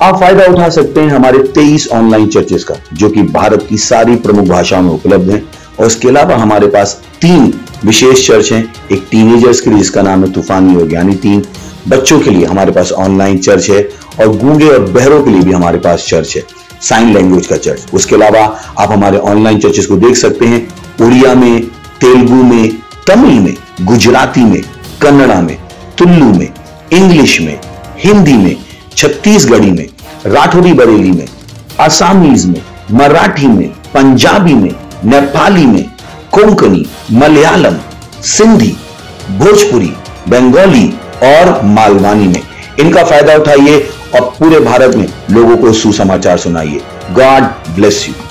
आप फायदा उठा सकते हैं हमारे 23 ऑनलाइन चर्चेस का, जो कि भारत की सारी प्रमुख भाषाओं में उपलब्ध हैं। और इसके अलावा हमारे पास 3 विशेष चर्च हैं। एक टीनेजर्स के लिए जिसका नाम है तूफानी योग, यानी 3 बच्चों के लिए हमारे पास ऑनलाइन चर्च है। और गूंगे और बहरों के लिए भी हमारे पास चर्च है, साइन लैंग्वेज का चर्च। उसके अलावा आप हमारे ऑनलाइन चर्चेस को देख सकते हैं उड़िया में, तेलुगु में, तमिल में, गुजराती में, कन्नड़ा में, तुलु में, इंग्लिश में, हिंदी में, छत्तीसगढ़ी में, राठौड़ी बरेली में, आसामीज में, मराठी में, पंजाबी में, नेपाली में, कोंकणी, मलयालम, सिंधी, भोजपुरी, बंगाली और मालवानी में। इनका फायदा उठाइए और पूरे भारत में लोगों को सुसमाचार सुनाइए। God bless you.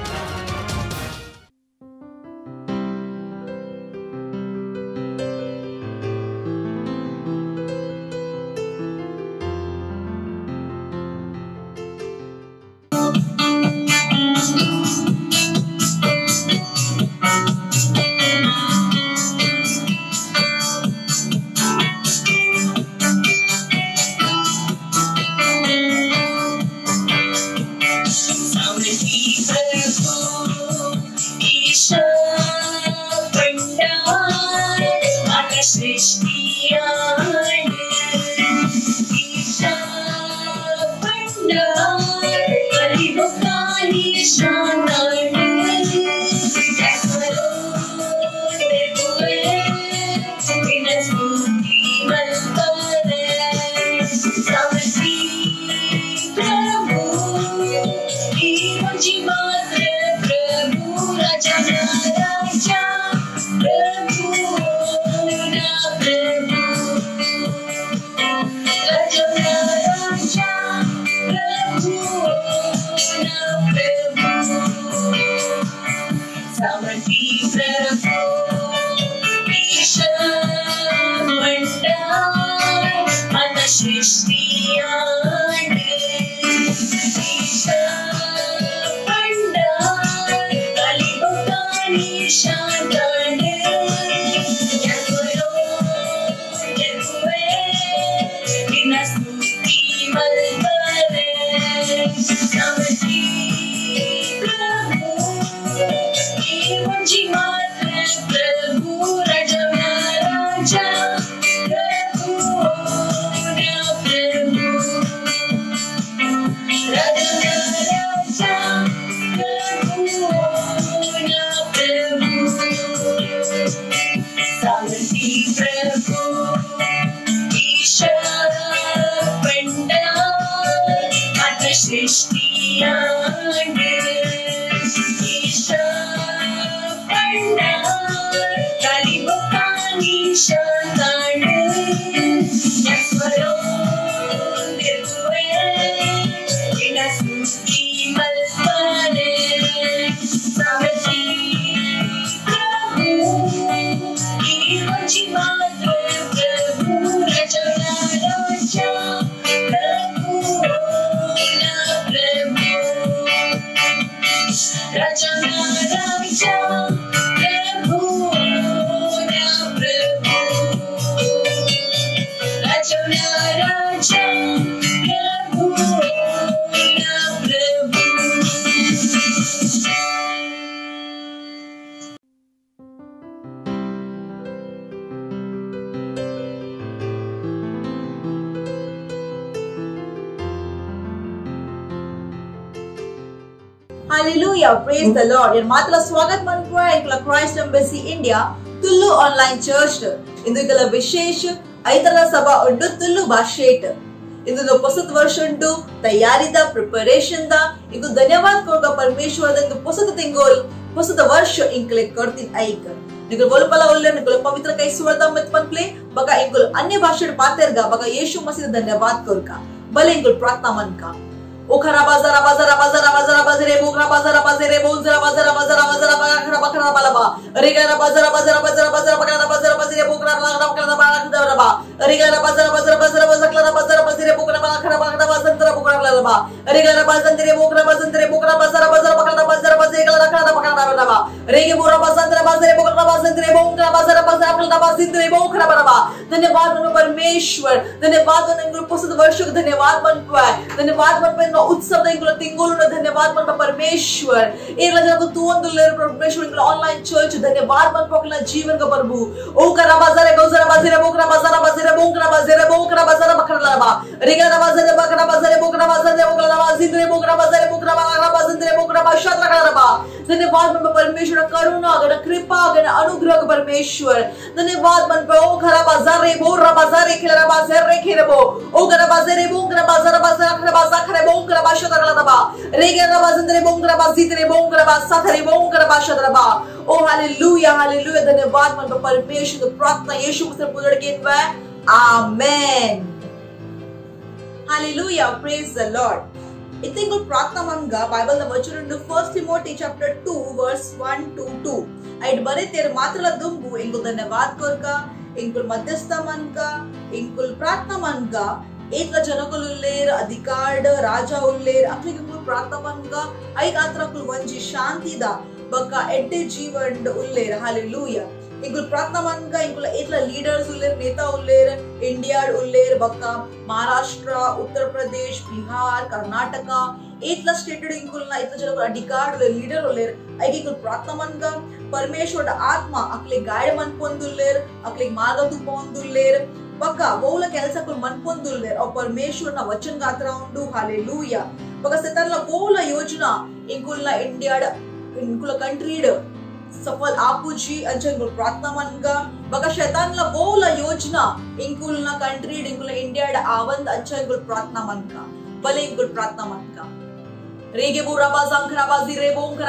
Hallelujah, praise the Lord. Your matla swagat manpura ikla Christ Embassy India Tullu online church. Indu ikala vishesh aitala sabha undu Tullu bhashet. Indu posat varsha undu tayarida preparation da. Iku dhanyavad korga Parmeshwar da indu posat tingol posat varsha inkle kartin aik. Nikul bolu pala ulle nikul pavitra kai suwarda mitpan play baka inkul anya bhashet paterga baka Yeshu Masih dhanyavad korka. Bale inkul pratna manka. Okhara bazara bazara bazara bazara bazare bokhara bazara bazare bozara bazara bazara bazara bakhara bakhara balaba rigara bazara bazara bazara bazara bakhara bazara bazare bokhara bakhara bakhara bakhara ba rigara bazara bazara bazara bazara bazara bazare bokhara bakhara bakhara bazara bazara bukra ba regala bazandre bukra bazara bazara bakala bazara bazegala rakala bakala ba rege bura bazandre bazare bukra bazandre bukra bazara bazara bakala bazindre bukra ba धन्यवाद मन परमेश्वर धन्यवाद मन इंगुल पुस्तक वर्षक धन्यवाद मन पाए धन्यवाद मन पे उत्सव द इंगुल तिंगुल धन्यवाद मन परमेश्वर एक लगा को तू अंदर परमेश्वर इंगुल ऑनलाइन चर्च धन्यवाद मन पकला जीवन का प्रभु ओ करा बाजार गौजरा बाजार बोकरा बाजार बाजार बोकरा बाजार बकरा बा रेगा बाजार बकरा बाजार बोकरा बाजार बोकरा बाजार बोकरा बाशात रखा बा धन्यवाद मन परमेश्वर करुणा गण कृपा गण अनुग्रह परमेश्वर धन्यवाद मन पे ओ खरा बाजार रे बोरा बाजार रे खिला बाजार रे खेरबो ओ गरा बाजार रे बोकरा बाजार बाजार खरा बाजार खरे बोकरा बाशात रखा बा रेगा बाजार रे बोकरा बाजित रे बोकरा बासा खरे बोकरा बाशात रखा ओ हालेलुया हालेलुया धन्यवाद मन पे परमेश्वर प्रार्थना यीशु मसीह पुत्र के नाम में amen hallelujah praise the lord इतने को प्रार्थना मनगा बाइबल द वचन इन 1 टिमोथी चैप्टर 2 वर्स 1 to 2 ऐड बरे तेरे मात्रला दुंबु इनको धन्यवाद करका इनको मध्यस्थ मनका इनको प्रार्थना मनगा एक जनकुलुल्लेर अधिकार राजा उल्लेर अक्लिक प्रार्थना मनगा ऐक आत्रकुल वंजी शांति दा बका एड्डे जीवन उल्लेर हालेलुया इंकुल प्रार्थना मनगा इंकुल एतला लीडर्स उल्लेर नेता उल्लेर इंडिया उल्लेर बक्का महाराष्ट्र उत्तर प्रदेश बिहार कर्नाटका एतला स्टेटेड इंकुल ना इतला जन अधिकार लीडर उल्लेर ऐकी इंकुल प्रार्थना मनगा परमेश्वर आत्मा अक्ले गाइड मन पोंदुल्लेर अक्ले मार्ग तु पोंदुल्लेर बक्का वोला ಕೆಲಸ ಕುಲ್ मन पोंदुल्लेर और परमेश्वर ना वचन गात्रा उंडु हालेलुया बक्का सेतरला वोला योजना इंकुल ना इंडिया इंकुल कंट्री सफल आपुजी अंचंगुल प्रार्थना मनगा बका शैतानला बोला योजना इंकुल ना कंट्री इंकुल इंडिया आवंद अंचंगुल प्रार्थना मनगा भले इंकुल प्रार्थना मनगा रेगे बोरा बाजांखरा बाजी रे बोंखरा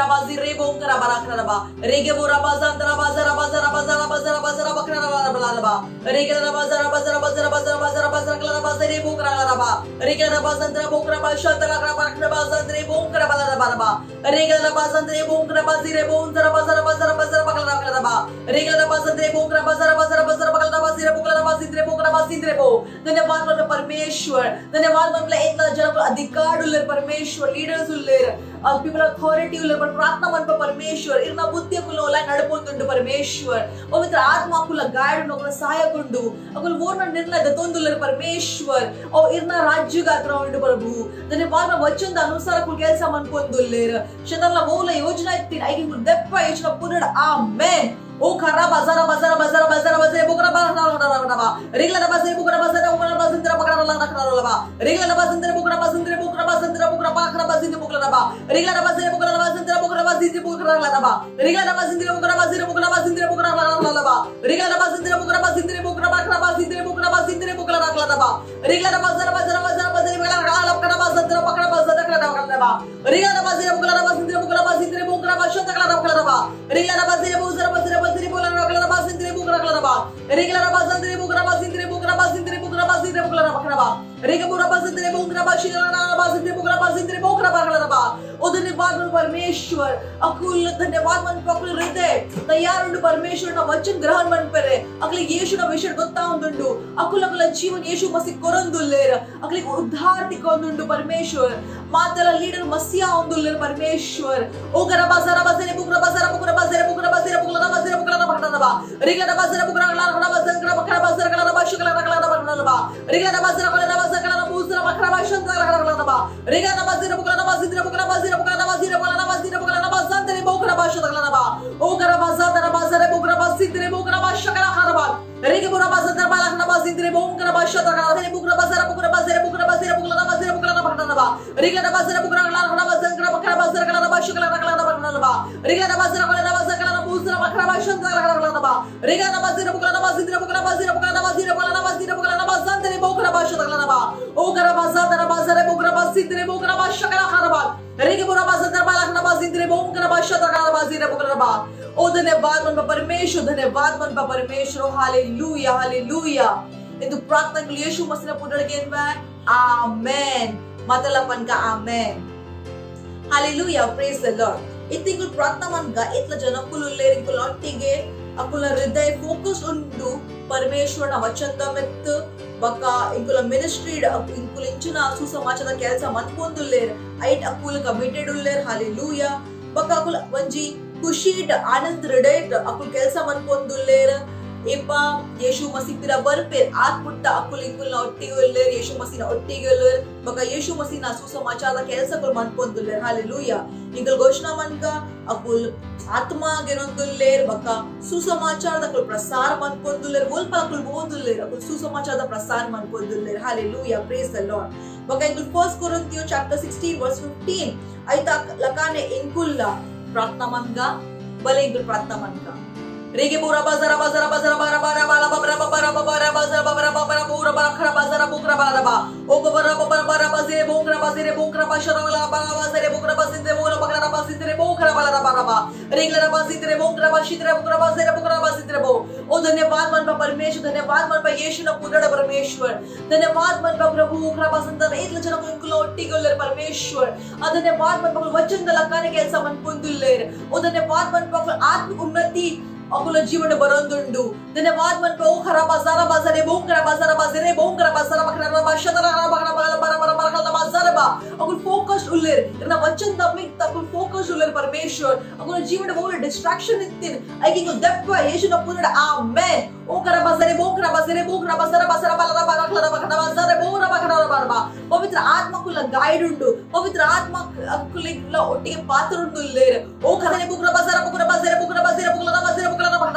बराखरा बा रेगे बोरा बाजांतरा बाजारा बाजारा बाजारा बाजारा बाजारा बकरा बा रेगे बाजारा बाजारा बाजारा बाजारा बाजारा बाजारा कला बाजारे रे बोकरा बा रेगे बाजांतरा बोकरा बाशातरा बकरा बाजारे बोंखरा बा रेगे बाजांतरे बोंखरा बाजी रे बोंतरा बाजारा बाजारा बाजारा बकरा बा रेगे बाजांतरे बोंखरा बाजारा बाजारा बाजारा बकरा बाजी रे बोकरा बाजी रे बोकरा बाजी रे बो धन्यवाद मन परमेश्वर धन्यवाद मन इतना जन अधिकार उल्लेर परमेश्वर लीडर्स उल्लेर पीपल अथॉरिटी उल्लेर पर प्रार्थना मन परमेश्वर इरना बुद्धि कुल ओला नडपोंदुंडु परमेश्वर पवित्र आत्मा कुल गाइड नोकल सहायक उंडु अकुल वोर्न निर्णय दतोंदुल्लेर परमेश्वर और इरना राज्य गात्र उंडु प्रभु धन्यवाद वचन द अनुसार कुल ಕೆಲಸ मन पोंदुल्लेर शतनला वोला योजना इत्ति ಐಗಿ कुल ದೆಪ್ಪ ಯೋಚನೆ ಪುನಡ ಆಮೆನ್ ओ खरा बाजारा बाजारा बाजारा बाजारा बाजारे बुकरा बाजारा रिगला बाजारे बुकरा बाजारा बुकरा बाजिंद्र बकरा लबा रिगला बाजिंद्र बुकरा बुकरा पाखरा बाजिंद्र बुकरा बा रिगला बाजारे बुकरा बाजिंद्र बुकरा बाजिंद्र बुकरा लबा रिगला बाजिंद्र बुकरा बाजिंद्र बुकरा बाजिंद्र बुकरा लबा रिगला बाजिंद्र बुकरा बाजिंद्र बुकरा पाखरा बाजिंद्र बुकरा बाजिंद्र बुकरा लबा रिगला बाजारा बाजारा बाजारा बाजारे बुकरा लबा बाजिंद्र बकरा बाजिंद्र लबा रिगला बाजारे बुकरा बाजिंद्र बुकरा बाजिंद्र बुकरा बाशत लबा रिगला बाजारे बुकरा बाजिंद्र बाजिंद्र बोला रखला बाजिंद्र बुकरा लबा रिगला बाजिंद्र बुकरा बाजिंद्र बुकरा बाजिंद्र बुकरा बाजिंद्र बुकरा लबा रिगला बुकरा बाजिंद्र बुकरा बाजिंद्र बुकरा बाजिंद्र बुकरा लबा ओ धन्यवाद परमेश्वर अकुल धन्यवाद मन पकल हृदय तैयार उंडु परमेश्वर ना वचन ग्रहण मन परे अकले यीशु ना विषय गोत्ता उंडु अकुल अकुल जीवन यीशु मसीह कोरंदुल्लेर अकले उद्धार तिकोंदुंडु परमेश्वर मातला लीडर मसीहा उंदुल्लेर परमेश्वर ओ गरा बाजारा बाजारे बुकरा बाजारा बुकरा बाजारे बुकरा बाजारे बुकरा बाजारे बुकरा बकरा रिगला बाजारा बुकरा ला बाजारा बकरा बाजारा कला बाशुकला रखला बकरा रिगला बाजारा कला बाजारा कला बुसरा बकरा बाशुन रखला रिगला बाजारा बुकरा बाजिंद्र बुकरा बाजिंद्र बुकरा बाजिंद्र बुकरा बाजिंद्र बुकरा बाजांद्र बुकरा बाशुकला रबा ओ गरा बाजारा बाजारे बुकरा बाजिंद्र बुकरा बाशुकला खरबा रिगे बुकरा बाजारा बालखना बाजिंद्र बुकरा बाशुकला रबा बुकरा बाजारा बुकरा बाजारे बुकरा बाजारे बुकरा बाजारे बुकरा बकरा रिगला बाजारा बुकरा ला बाजारा बकरा बाजारा कला बाशुकला रखला बकरा रिगला बाजारा कला बाजारा कला बुसरा बकरा बाशुन रखला रिगला बाजारा बुकरा बाजिंद्र बुकरा बाजिंद्र बुकरा बाजिंद्र बुकरा बाजिंद्र बुकरा बाजांद्र बुकरा बाशुकला रबा ओ गरा बाजारा बाजारे बुकरा बाजिंद्र बुकरा बाशुकला खरबा रिगे बुकरा बाजारा बालखना बाजिंद्र बुकरा बाशुकला बाजिंद्र बुकरा रबा ओ धन्यवाद मन परमेश्वर धन्यवाद मन परमेश्वर हालेलुया हालेलुया इंदु प्रार्थना के यीशु मसीह पुत्र के नाम में आमेन मतलपन का amen hallelujah praise the lord इतनी कुल प्रार्थना मन गा इतला जनकुल उल्लेर कुल ಒಟ್ಟಿಗೆ ಅಕುಲ ಹೃದಯ ಫೋಕಸ್ ಉಂಡು परमेश्वर ना वचन दमित ಬಕ ಇಂಕುಲ ಮಿನಿಸ್ಟ್ರಿ ಇಂಕುಲ ಇಂಚಿನ ಸುಸಮಾಚಾರದ ಕೆಲಸ ಮನ್ಪೊಂದುಲ್ಲೇರ್ ಐಟ್ ಅಕುಲ್ ಕಮಿಟೆಡ್ ಉಲ್ಲೇರ್ ಹಾಲೆಲೂಯಾ ಬಕ ಅಕುಲ್ ಒಂಜಿ ಖುಷಿಡ್ ಆನಂದ್ ಹೃದಯಟ್ ಅಕುಲ್ ಕೆಲಸ ಮನ್ಪೊಂದುಲ್ಲೇರ್ ಏಪ ಯೇಸು ಮಸೀಹ್ ಪಿರ ಬರ್ಪೇರ್ ಆತ್ಮುಟ್ಟ ಅಕುಲ್ ಇಂಕುಲ್ನ ಒಟ್ಟಿಗೆ ಉಲ್ಲೇರ್ ಯೇಸು ಮಸೀಹ್ನ ಒಟ್ಟಿಗೆ ಉಲ್ಲೇರ್ ಬಕ ಯೇಸು ಮಸೀಹ್ನ ಸುಸಮಾಚಾರದ ಕೆಲಸಗಳು ಮನ್ಪೊಂದುಲ್ಲೇರ್ ಹಾಲೆಲೂಯಾ ಇಂಕುಲ್ ಘೋಷಣಾ ಮನ್ಕ ಅಕುಲ್ ಆತ್ಮ ಗೆನೊಂದುಲ್ಲೇರ್ ಬಕ ಸುಸಮಾಚಾರದ ಅಕುಲ್ ಪ್ರಸಾರ ಮನ್ಪೊಂದುಲ್ಲೇರ್ ಒಲ್ಪ ಅಕುಲ್ ಓದುಲ್ಲೇರ್ ಅಕುಲ್ ಸುಸಮಾಚಾರದ ಪ್ರಸಾರ ಮನ್ಪೊಂದುಲ್ಲೇರ್ ಹಾಲೆಲೂಯಾ ಪ್ರೇಸ್ ದ ಲಾರ್ಡ್ ಬಕ ಇಂಕುಲ್ 1 ಕೊರಿಂಥಿಯನ್ ಚಾಪ್ಟರ್ 16 ವರ್ಸ್ 15 ಐತ ಲಕಾನೆ ಇಂಕುಲ್ ಪ್ರಾರ್ಥನಾ ಮನ್ಗ ಬಲೆ ಇಂಕುಲ್ ಪ್ರಾರ್ಥನಾ ಮನ್ಗ Rege bura bazara bazara bazara bara bara bala bara bara bara bazara bara bara bura bara khara bazara bukra bara ba o bara bara bara bazere bukra bashara bala bara bazere bukra bazinde bura bara bazinde bukra bala bara ba regla bazinde bukra bashidre bukra bazinde bo o धन्यवाद मन परमेश्वर धन्यवाद मन यीशु न पुदड़ परमेश्वर धन्यवाद मन प्रभु बukra bazinde इतल जन को इनको ಒಟ್ಟಿಗೆಲ್ಲರ परमेश्वर ಆ धन्यवाद मन वचन ಲಕಾನೆ ಕೆಲಸ ಮನ್ ಪೊಂದುಲ್ಲೇರ್ o धन्यवाद मन आत्मिक उन्नति अकुल जीवन बरोंदुंडु धन्यवाद मन पे ओ खरा बाजारा बाजारे बोंकरा बाजारा बाजारे बोंकरा बाजारा बखरा बाशदरा बखरा बखरा बखरा बखरा बाजारा बा अकुल फोकस उल्लेर इतना वचन तमिक तकुल फोकस उल्लेर परमेश्वर अकुल जीवन बोल डिस्ट्रैक्शन इतिन आई किंग दप्पा यीशु न पुनड आमेन ओ खरा बाजारे बोंकरा बाजारा बाजारा बखरा बखरा बाजारे बोरा बखरा बरबा पवित्र आत्मा कुल गाइड उंडु पवित्र आत्मा अकुल इला ಒಟ್ಟಿಗೆ ಪಾತ್ರ ಉಂಡು ಉಲ್ಲೇರ್ ओ खरा बोकरा बाजारा बोकरा बाजारे बोकरा बाजारे बोकरा बाजारे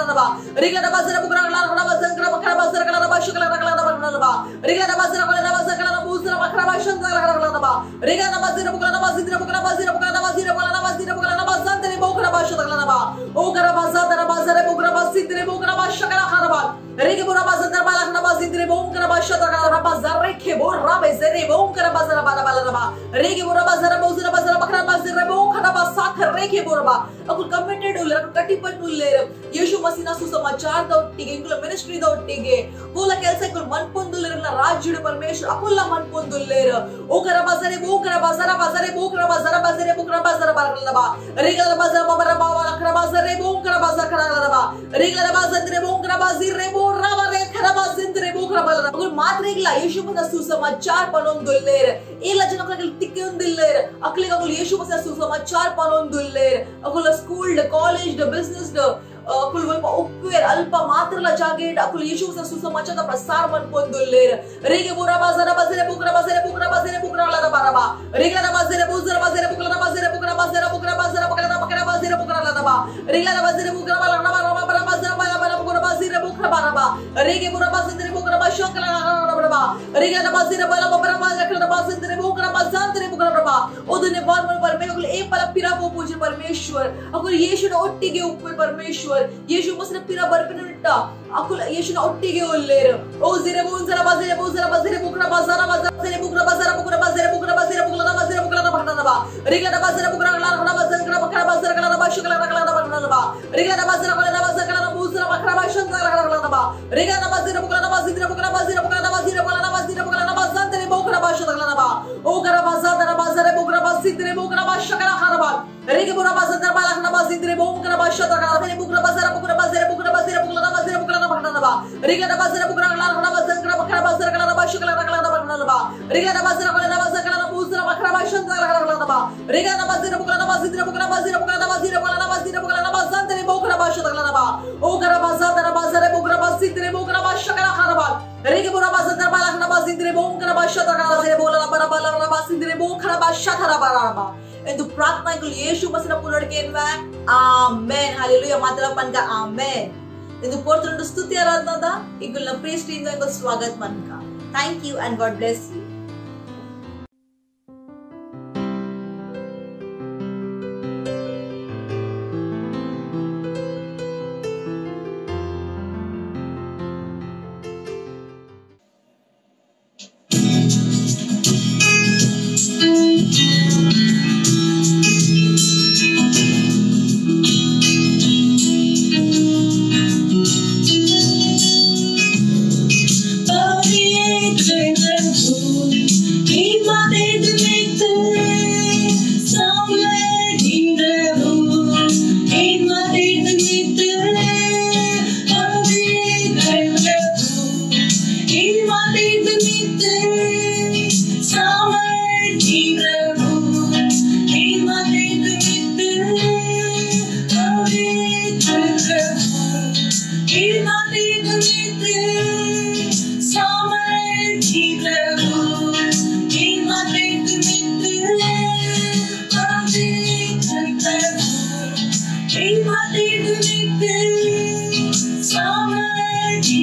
Riga da bazara bukra kala bazara kala bazara kala bashu kala kala ba Riga da bazara kala buzra bakra bashu kala ba Riga da bazara bukra bazira bukra bazira bukra bazira bukra bazante bukra bashu kala ba o kara bazara bukra bazira bukra bashu kala ba Riga bura bazara bala kala bazira bukra bashu kala bazara ke bura bezere bukra bazara bala ba Riga bura bazara bakra bazira bukra basakh reke bura ba akul committed uller ಕಟಿಪಟ್ಟು ಉಲ್ಲೇರ್ ಯೇಸು ಮಸೀಹ್ನ ಸುಸಮಾಚಾರದ ಒಟ್ಟಿಗೆ ಇಂಕುಲ ಮಿನಿಸ್ಟ್ರಿದ ಒಟ್ಟಿಗೆ ಕೂಲ ಕೆಲಸಕ್ಕೆ ಮನ್ಪೊಂದುಲ್ಲೇರ್ ರಾಜ್ಯದ ಪರಮೇಶ್ವರ ಅಕುಲ್ಲ ಮನ್ಪೊಂದುಲ್ಲೇರ್ ಓಕರ ಬಜರೆ ಬೋಕರ ಬಜರ ಬಜರೆ ಬೋಕರ ಬಜರ ಬಜರೆ ಬೋಕರ ಬಜರ ಬರಲಬಾ ರಿಗಲ ಬಜರ ಬಬರ ಬಾವ ಅಕರ ಬಜರೆ ಬೋಕರ ಬಜರ ಕರಲಬಾ ರಿಗಲ ಬಜರೆ ಬೋಕರ ಬಜಿರೆ ಬೋರ ಬರೆ ಖರ ಬಜಿರೆ ಬೋಕರ ಬಲರ ಅಕುಲ್ ಮಾತ್ರ ಇಲ್ಲ ಯೇಸು ಮಸೀಹ್ನ ಸುಸಮಾಚಾರ ಪನೊಂದುಲ್ಲೇರ್ ಇಲ್ಲ ಜನಗಳಿಗೆ ತಿಕ್ಕೊಂದಿಲ್ಲೇರ್ ಅಕಲಿಗೆ ಅಕುಲ್ ಯೇಸು ಮಸೀಹ್ನ ಸುಸಮಾಚಾರ ಪನೊಂದುಲ್ಲೇರ್ ಅಕುಲ ಸ್ಕೂಲ್ ಕಾಲೇಜ್ business अकुल वल्प उक्वेर अल्प मात्रला जागेट अकुल यीशु सुसमाचारदा प्रसार मन्पोंदुल्लेर रेगे बोरा बाजारा बाजारे बुकरा ला बाराबा रेगला बाजारे बुकरा बाजारे बुकरा ला बा रेगला बाजारे बुकरा बाला बारा बाजारा बुकरा बाजारे बुकरा बाराबा रेगे बोरा बाजारे बुकरा बाशोकला बाराबा रेगला बाजारे बाला बारा बाजारे बुकरा बाजारे बुकरा बाराबा ओ धन्यवाद मन परमेश्वर ए पल पिरा वो पूज्य परमेश्वर अकुल यीशु न ಒಟ್ಟಿಗೆ ಉಪ್ಪೆ परमेश्वर यीशु मसीह पिरा बरपिनुट्ट अकुल यीशु न ಒಟ್ಟಿಗೆ ಒಲ್ಲೇರ್ ओ जिरे बोंजरा बाजारे बुकरा बाजारा बाजारे बुकरा बाजारा बुकरा भटनबा रिगला बाजारे बुकरा ला बकरा बाजारा कला बाशु कला भटनबा रिगला बाजारे कला बुजरा बकरा बाशु कला रिगला बाजारे बुकरा बाजारे बुकरा बाशु कला ओ करा बाजारे बुकरा बाशु कला खरबा रेगे बुरा बाजार बाला खना बाजिंद्रे बोंकरा बाशा तका ने बुकरा बाजार बुकरा भटना बा रेगे ना बाजार बुकरा ला खना बाजार बकरा बाजार कला बाशा कला भटना बा रेगे ना बाजार कला बुजरा बकरा बाशा कला बा रेगे ना बाजार बुकरा बाजिंद्रे बुकरा बाजार बोकरा बाशा तका बा ओ करा बाजार बुकरा बाशा कला खरबा रेगे बुरा बाजार बाला खना बाजिंद्रे बोंकरा बाशा तका ने बोला बरा बाजिंद्रे बोकरा बाशा खरबा ಎಂದು ಪ್ರಾರ್ಥನೆಗಳು ಯೇಸು ಮಸೀಹನ ಪುನರುತ್ಥಾನಕ್ಕೆ ಆಮೆನ್ ಹalleluya ಮಾತ್ರ ಪನ್ಕ ಆಮೆನ್ ಎಂದು ಪೋರ್ತುಂಡು ಸ್ತುತಿ ಆರಾಧನದ ಈಗಲ ಪ್ರೇಸ್ ಟೀಮ್ ಗೆ ಸ್ವಾಗತ ಮನ್ಕ thank you and God bless you Of the ancient and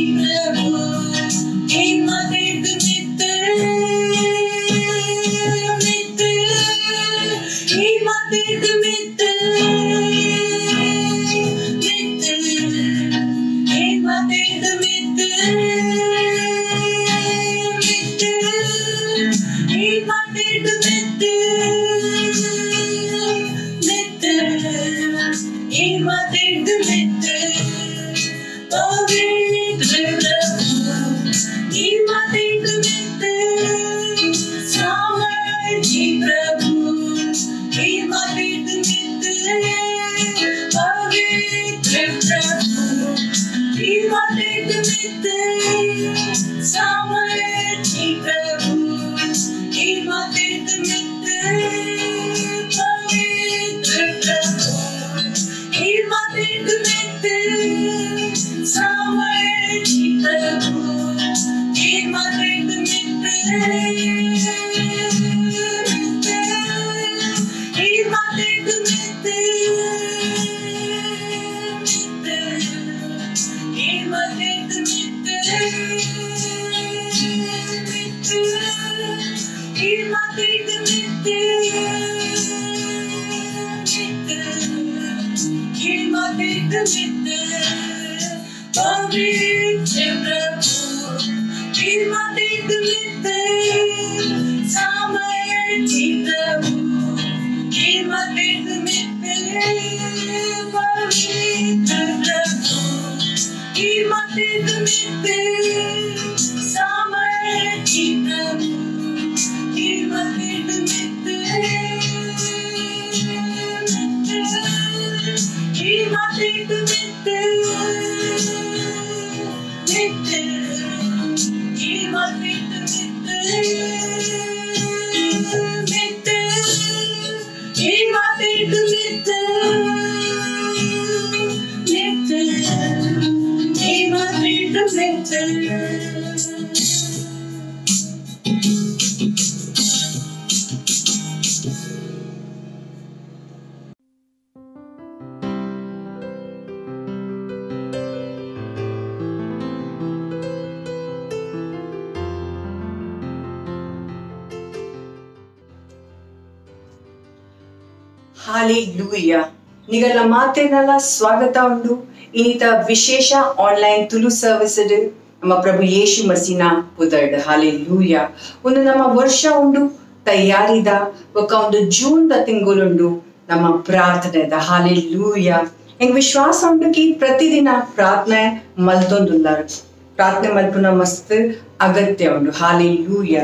hallelujah. ನಿಗಲ ಮಾತೆನಲ್ಲ ಸ್ವಾಗತ ಉಂಡು ಇನ್ನಿತ ವಿಶೇಷ ಆನ್ಲೈನ್ ತುಳು ಸರ್ವಿಸ್ ನಮ್ಮ ಪ್ರಭು ಯೇಸು ಮಸೀನ ಪುದರ್ಡ್. ಹಾಲೆಲೂಯಾ. ಒಂದು ನಮ್ಮ ವರ್ಷ ಉಂಡು ತಯಾರಿದ ಒಂದು ಜೂನ್ ದ ತಿಂಗಳುಂಡು ನಮ್ಮ ಪ್ರಾರ್ಥನೆದ. ಹಾಲೆಲೂಯಾ. ಹೆಂಗ್ ವಿಶ್ವಾಸ ಉಂಡು ಕಿ ಪ್ರತಿದಿನ ಪ್ರಾರ್ಥನೆ ಮಲ್ತೊಂದುಲ್ಲಾರು. ಪ್ರಾರ್ಥನೆ ಮಲ್ಪುನ ಮಸ್ತ್ ಅಗತ್ಯ ಉಂಡು. ಹಾಲೆಲೂಯಾ.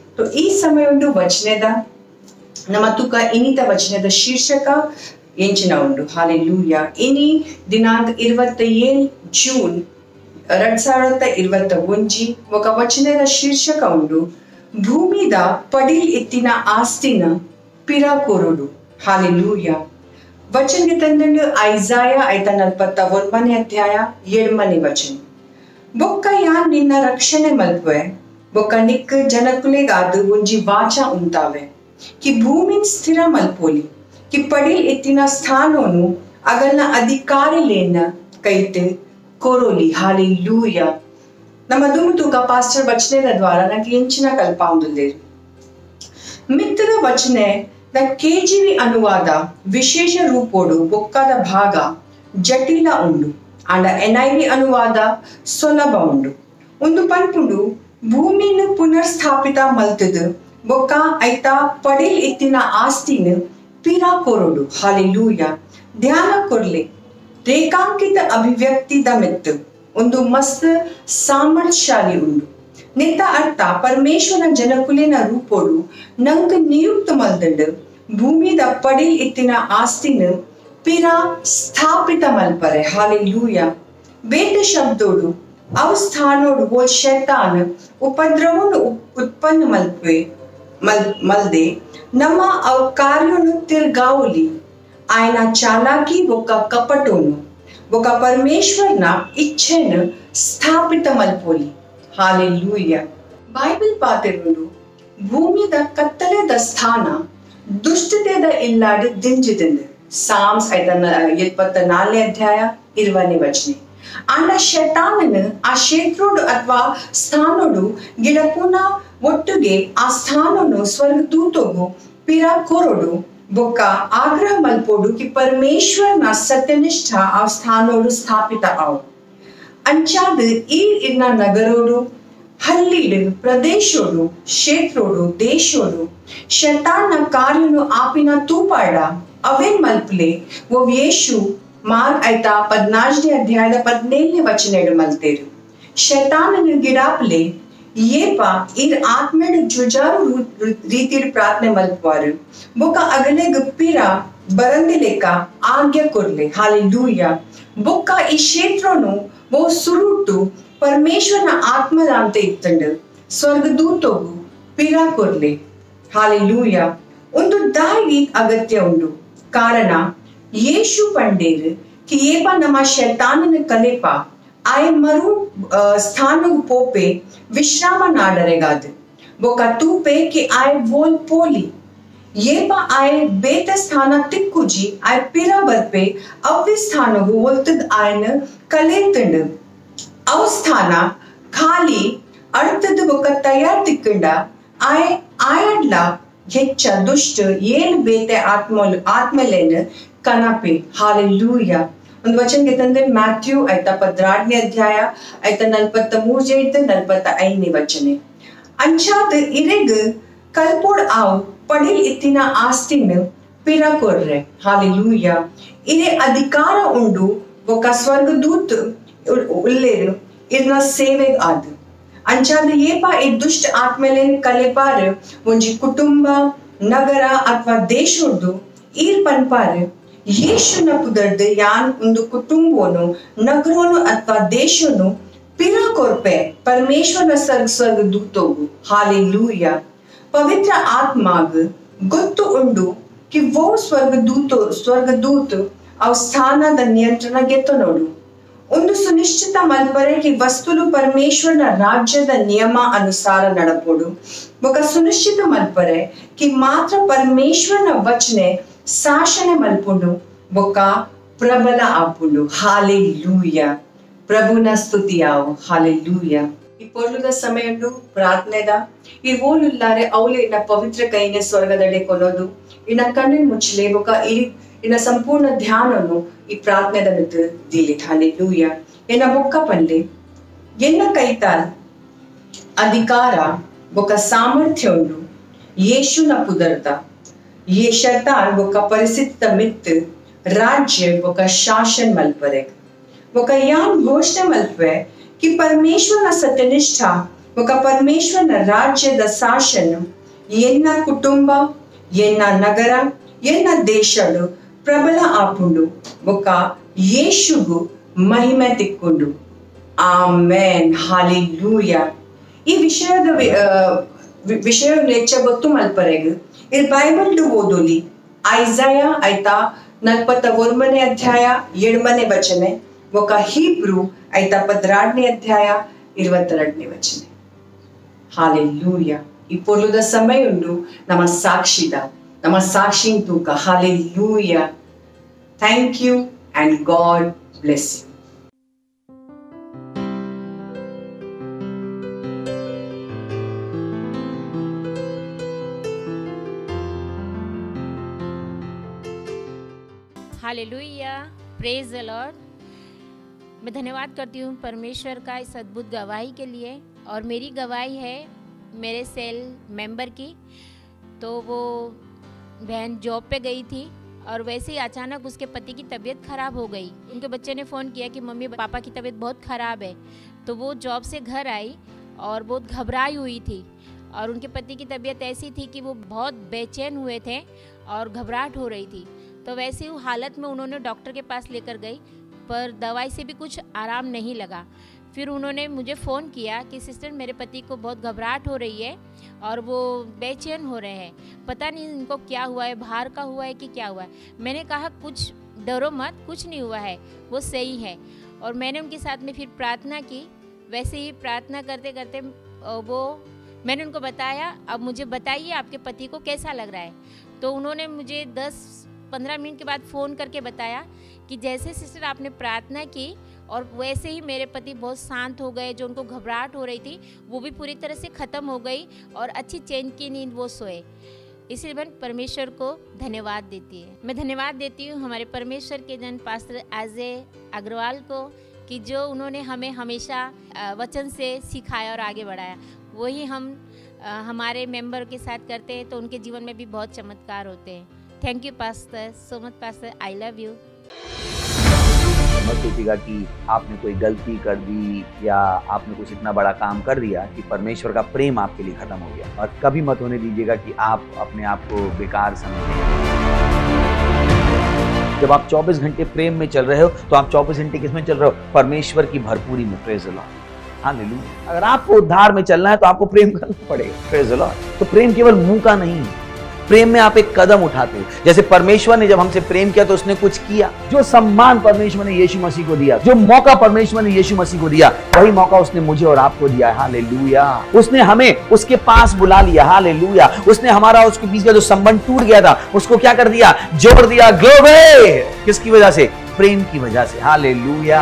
ಈ ಸಮಯ ಉಂಡು ವಚನದ ನಮ್ಮ ತುಕ ಇನ್ನಿತ ವಚನದ ಶೀರ್ಷಕ ಎಂಚಿನ ಉಂಡು. ಹಾಲೆಲೂಯಾ. ಇನಿ ದಿನಾಂಕ 27 ಜೂನ್ 2021 ఒక ವಚನದ ಶೀರ್ಷಕ ಉಂಡು ಭೂಮಿದ ಪಡಿಲ್ ಎತ್ತಿನ ಆಸ್ತಿನ ಪಿರಾಕೋರುಡು. ಹಾಲೆಲೂಯಾ. ವಚನಕ್ಕೆ ತಂದಂಡು ಐಸಾಯ 49 ಅಧ್ಯಾಯ 7 ವಚನ. ಬೊಕ್ಕ ಯಾನ್ ನಿನ್ನ ರಕ್ಷಣೆ ಮಲ್ಪೆ ಬೊಕ್ಕ ನಿಕ್ ಜನಕುಲೆಗಾದು ಒಂಜಿ ವಾಚ ಉಂತಾವೆ कि भूमि स्थिर मल्पोली कि पडिल एत्तिन स्थानोनु अगल्न अधिकारी लेन कैते कोरोली. हालेलूया. ನಮ್ಮ ದುಮುತುಕ ಪಾಸ್ಟರ್ ವಚನದ ದ್ವಾರ ನನಗೆ ಎಂಚಿನ ಕಲ್ಪಾಂದುಲ್ಲೇರು ಮಿತ್ರ ವಚನೆ ದ ಕೆಜಿವಿ ಅನುವಾದ ವಿಶೇಷ ರೂಪೋಡು ಬೊಕ್ಕದ ಭಾಗ ಜಟಿಲ ಉಂಡು ಅಂಡ ಎನ್ಐವಿ ಅನುವಾದ ಸುಲಭ ಉಂಡು. ಒಂದು ಪಂಪುಂಡು ಭೂಮಿನ ಪುನರ್ಸ್ಥಾಪಿತ ಮಲ್ತದು ಬೊಕ್ಕ ಐತ ಪಡಿಲ್ ಎತ್ತಿನ ಆಸ್ತಿನ ಪಿರಾಕೋರೋಡು. ಹಾಲೆಲೂಯಾ. ಧ್ಯಾನ ಕೊರ್ಲೆ ರೇಖಾಂಕಿತ ಅಭಿವ್ಯಕ್ತಿದ ಮೆತ್ತು ಒಂದು ಮಸ್ತ್ ಸಾಮರ್ಥ್ಯಶಾಲಿ ಉಂಡು. ನೆತ್ತ ಅರ್ಥ ಪರಮೇಶ್ವರನ ಜನಕುಲಿನ ರೂಪೋಡು ನಂಗೆ ನಿಯುಕ್ತ ಮಲ್ದಂಡು ಭೂಮಿದ ಪಡಿಲ್ ಎತ್ತಿನ ಆಸ್ತಿನ ಪಿರಾ ಸ್ಥಾಪಿತ ಮಲ್ಪರೆ. ಹಾಲೆಲೂಯಾ. ಬೇದ ಶಬ್ದೋಡು ಅವ ಸ್ಥಾನೋಡು ಓ ಶೈತಾನ್ ಉಪದ್ರವನು ಉತ್ಪನ್ನ ಮಲ್ದೆ ನಮ್ಮ ಅವ ಕಾರ್ಯನು ತಿರ್ಗಾವಲಿ ఆయన చాలాకి ఒక కపటోను ఒక పరమేశ్వరన ఇచ్ఛెను స్థాపిత మల్పోలి. ಹಾಲೆಲೂಯಾ. ಬೈಬಲ್ ಪಾತೆರುಡು ಭೂಮಿದ ಕತ್ತಲೆದ ಸ್ಥಾನ ದುಷ್ಟತೆದ ಇಲ್ಲಾಡು ದಿಂಜಿದಿಂದು. ಸಾಮ್ಸ್ 74 ಅಧ್ಯಾಯ 20 ವಚನ. ಆಂಡ ಶೈತಾನನು ಆ ಕ್ಷೇತ್ರೋಡು ಅಥವಾ ಸ್ಥಾನೋಡು ಗಿಡಪುನ ಒಟ್ಟಿಗೆ ಆ ಸ್ಥಾನನು ಸ್ವರ್ಗದೂತೋಗು ಪಿರ ಕೋರೋಡು ಬೊಕ್ಕ ಆಗ್ರಹ ಮಲ್ಪೋಡು ಕಿ ಪರಮೇಶ್ವರನ ಸತ್ಯನಿಷ್ಠ ಆ ಸ್ಥಾನೋಡು ಸ್ಥಾಪಿತ ಆವು ಅಂಚಾದ ಈ ಇನ್ನ ನಗರೋಡು ಹಳ್ಳಿಡು ಪ್ರದೇಶೋಡು ಕ್ಷೇತ್ರೋಡು ದೇಶೋಡು ಶೈತಾನ ಕಾರ್ಯನು ಆಪಿನ ತೂಪಾಡ ಅವೇನ್ ಮಲ್ಪಲೆ ಓ ಯೇಶು ಮಾರ್ಕ್ ಆಯ್ತಾ 14ನೇ ಅಧ್ಯಾಯದ 17ನೇ ವಚನ ಮಲ್ತೇರು ಶೈತಾನನ ಗಿಡಾಪ್ಲೆ ಏಪ ಇರ್ ಆತ್ಮೇಡು ಜುಜಾರು ರೀತಿಯ ಪ್ರಾರ್ಥನೆ ಮಲ್ಪವಾರು ಬೊಕ್ಕ ಅಗಲೆ ಗುಪ್ಪಿರ ಬರಂದಿ ಲೆಕ್ಕ ಆಜ್ಞೆ ಕೊರ್ಲೆ ಹಾಲೆಲೂಯ ಬೊಕ್ಕ ಈ ಕ್ಷೇತ್ರನು ಓ ಸುರುಟು ಪರಮೇಶ್ವರನ ಆತ್ಮದ ಅಂತ ಇತ್ತಂಡು ಸ್ವರ್ಗದೂತೋಗು ಪಿರ ಕೊರ್ಲೆ ಹಾಲೆಲೂಯ ಒಂದು ದಾಯಿ ಅಗತ್ಯ ಉಂಡು ಕಾರಣ ಯೇಶು ಪಂಡೇರು कि ये पा नमा शैतान कले पा आए मरु स्थान पोपे विश्राम ना डरेगाद वो कतु पे कि आए वोल पोली ये पा आए बेत स्थान तिक्कुजी आए पिरा बर पे अव्य स्थान वोल्तद आयन कले तंड अव स्थान खाली अर्थद वो तयार तिक्कंडा आए आयडला ಹೆಚ್ಚ ದುಷ್ಟ ಏನ್ ಬೇತೆ ಆತ್ಮಲೇನ ಕನಪೆ ಹಾಲೆಲೂಯ ಒಂದು ವಚನಕ್ಕೆ ತಂದೆ ಮ್ಯಾಥ್ಯೂ ಆಯ್ತಾ 16ನೇ ಅಧ್ಯಾಯ ಆಯ್ತಾ 43 45ನೇ ವಚನ ಅಂಚಾದ ಇರೆಗ್ ಕಲ್ಪೋಡ್ ಆವ್ ಪಡಿಲ್ ಇತ್ತಿನ ಆಸ್ತಿನ ಪಿರ ಕೊರ್ರೆ ಹಾಲೆಲೂಯ ಇರೆ ಅಧಿಕಾರ ಉಂಡು ಒಕ್ಕ ಸ್ವರ್ಗದೂತ್ ಉಲ್ಲೇರು ಇರ್ನ ಸೇವೆ ಆದ ಅಂಚಾದ ಏಪ ಈ ದುಷ್ಟ ಆತ್ಮೇಲೇನ ಕಲೆಪಾರ ಒಂಜಿ ಕುಟುಂಬ ನಗರ ಅಥವಾ ದೇಶೋಡು ಈರ್ ಪನ್ಪಾರ ಯೇಸುನ ಪುದರ್ದು ಯಾನ್ ಒಂದು ಕುಟುಂಬನು ನಗರನು ಅಥವಾ ದೇಶನು ಪಿರ ಕೊರ್ಪೆ ಪರಮೇಶ್ವರನ ಸ್ವರ್ಗದೂತೋಗು ಹಾಲೆಲೂಯ ಪವಿತ್ರ ಆತ್ಮಾಗ್ ಗೊತ್ತು ಉಂಡು ಕಿ ವೋ ಸ್ವರ್ಗದೂತ ಅವ್ ಸ್ಥಾನದ ನಿಯಂತ್ರಣ ಗೆತ್ತು ನೋಡು ಒಂದು ಸುನಿಶ್ಚಿತ ಮಲ್ಪರೆ ಕಿ ವಸ್ತುಲು ಪರಮೇಶ್ವರನ ರಾಜ್ಯದ ನಿಯಮ ಅನುಸಾರ ನಡಪೋಡು ఒక ಸುನಿಶ್ಚಿತ ಮಲ್ಪರೆ ಕಿ ಮಾತ್ರ ಪರಮೇಶ್ವರನ ವಚನೆ ಶಾಸನೆ ಮಲ್ಪುಂಡು ఒక ಪ್ರಬಲ ಆಪುಂಡು ಹಾಲೆಲೂಯ ಪ್ರಭುನ ಸ್ತುತಿಯಾವು ಹಾಲೆಲೂಯ ಈ ಪೊರ್ಲುದ ಸಮಯಂಡು ಪ್ರಾರ್ಥನೆದ ಈ ಓಲುಲ್ಲಾರೆ ಅವಲೆ ಇನ್ನ ಪವಿತ್ರ ಕೈನೆ ಸ್ವರ್ಗದಡೆ ಕೊನೋದು ಇನ್ನ ಕಣ್ಣಿನ ಮುಚ್ಚಲೆ ఒక ಇನ್ನ ಸಂಪೂರ್ಣ ಧ್ಯಾನನು ಈ ಪ್ರಾರ್ಥನೆದ ಮಿತ್ ದಿಲಿ ಹಾಲೆಲೂಯ ಎನ್ನ ಬೊಕ್ಕ ಪನ್ಲೆ ಎನ್ನ ಕೈತಾಲ್ ಅಧಿಕಾರ ఒక ಸಾಮರ್ಥ್ಯ ಉಂಡು ಯೇಸುನ ಪುದರ್ದ ये शैतान ఒక ಪರಿಸ್ಥಿತಿ ಮಿತ್ राज्य ఒక शासन मल्परे ఒక यान घोषणೆ मल्पे कि परमेश्वर न सत्यनिष्ठा ఒక परमेश्वर न राज्य द शासन ಎನ್ನ ಕುಟುಂಬ ಎನ್ನ ನಗರ ಎನ್ನ ದೇಶಡು ಪ್ರಬಲ ಆಪುಂಡು ఒక ಯೇಸುಗು ಮಹಿಮೆ ತಿಕ್ಕೊಂಡು ಆಮೆನ್ ಹಾಲೆಲೂಯ ಈ ವಿಷಯ ನೆಚ್ಚ ಗೊತ್ತು ಮಲ್ಪರೆಗ್ ಇರ್ ಬೈಬಲ್ ಡು ಓದೋಲಿ ಐಸಾಯಾ ಆಯ್ತಾ 41ನೇ ಅಧ್ಯಾಯ 7ನೇ ವಚನ ఒక ಹೀಬ್ರೂ ಆಯ್ತಾ 16ನೇ ಅಧ್ಯಾಯ 22ನೇ ವಚನ ಹಾಲೆಲೂಯ ಈ ಪೊರ್ಲುದ ಸಮಯ ಉಂಡು ನಮ್ಮ ಸಾಕ್ಷಿನ್ ತೂಕ hallelujah thank you and God bless you hallelujah, praise the lord. मैं धन्यवाद करती हूँ परमेश्वर का इस अद्भुत गवाही के लिए। और मेरी गवाही है मेरे सेल मेंबर की। तो वो बहन जॉब पे गई थी और वैसे ही अचानक उसके पति की तबीयत ख़राब हो गई। उनके बच्चे ने फ़ोन किया कि मम्मी पापा की तबीयत बहुत ख़राब है। तो वो जॉब से घर आई और बहुत घबराई हुई थी और उनके पति की तबीयत ऐसी थी कि वो बहुत बेचैन हुए थे और घबराहट हो रही थी। तो वैसी हालत में उन्होंने डॉक्टर के पास लेकर गई, पर दवाई से भी कुछ आराम नहीं लगा। फिर उन्होंने मुझे फ़ोन किया कि सिस्टर मेरे पति को बहुत घबराहट हो रही है और वो बेचैन हो रहे हैं, पता नहीं इनको क्या हुआ है, बाहर का हुआ है कि क्या हुआ है। मैंने कहा कुछ डरो मत, कुछ नहीं हुआ है, वो सही है। और मैंने उनके साथ में फिर प्रार्थना की। वैसे ही प्रार्थना करते करते मैंने उनको बताया, अब मुझे बताइए आपके पति को कैसा लग रहा है। तो उन्होंने मुझे 10-15 मिनट के बाद फ़ोन करके बताया कि जैसे सिस्टर आपने प्रार्थना की और वैसे ही मेरे पति बहुत शांत हो गए। जो उनको घबराहट हो रही थी वो भी पूरी तरह से ख़त्म हो गई और अच्छी चैन की नींद वो सोए। इसलिए मैं परमेश्वर को धन्यवाद देती है। मैं धन्यवाद देती हूँ हमारे परमेश्वर के जन पास्टर अजय अग्रवाल को कि जो उन्होंने हमें हमेशा वचन से सिखाया और आगे बढ़ाया। वही हम हमारे मेंबर के साथ करते हैं तो उनके जीवन में भी बहुत चमत्कार होते हैं। Thank you pastor, so much pastor, I love you. मत सोचिएगा कि आपने कोई गलती कर दी या आपने कुछ इतना बड़ा काम कर दिया कि परमेश्वर का प्रेम आपके लिए खत्म हो गया, और कभी मत होने दीजिएगा कि आप अपने आप को बेकार समझें। जब आप 24 घंटे प्रेम में चल रहे हो तो आप 24 घंटे किसमें चल रहे हो? परमेश्वर की भरपूरी में। Praise the lord, hallelujah. अगर आपको उद्धार में चलना है तो आपको प्रेम करना पड़ेगा। Praise the lord. तो प्रेम केवल मुंह का नहीं है, प्रेम में आप एक कदम उठाते हो। जैसे परमेश्वर ने जब हमसे प्रेम किया तो उसने कुछ किया। जो सम्मान परमेश्वर ने यीशु मसीह को दिया, जो मौका परमेश्वर ने यीशु मसीह को दिया, वही मौका उसने मुझे और आपको दिया है। हालेलुया। उसने हमें उसके पास बुला लिया। हालेलुया। उसने हमारा उसके बीच का जो संबंध टूट गया था उसको क्या कर दिया? जोड़ दिया। ग्लोरी। किसकी वजह से? प्रेम की वजह से। हालेलुया।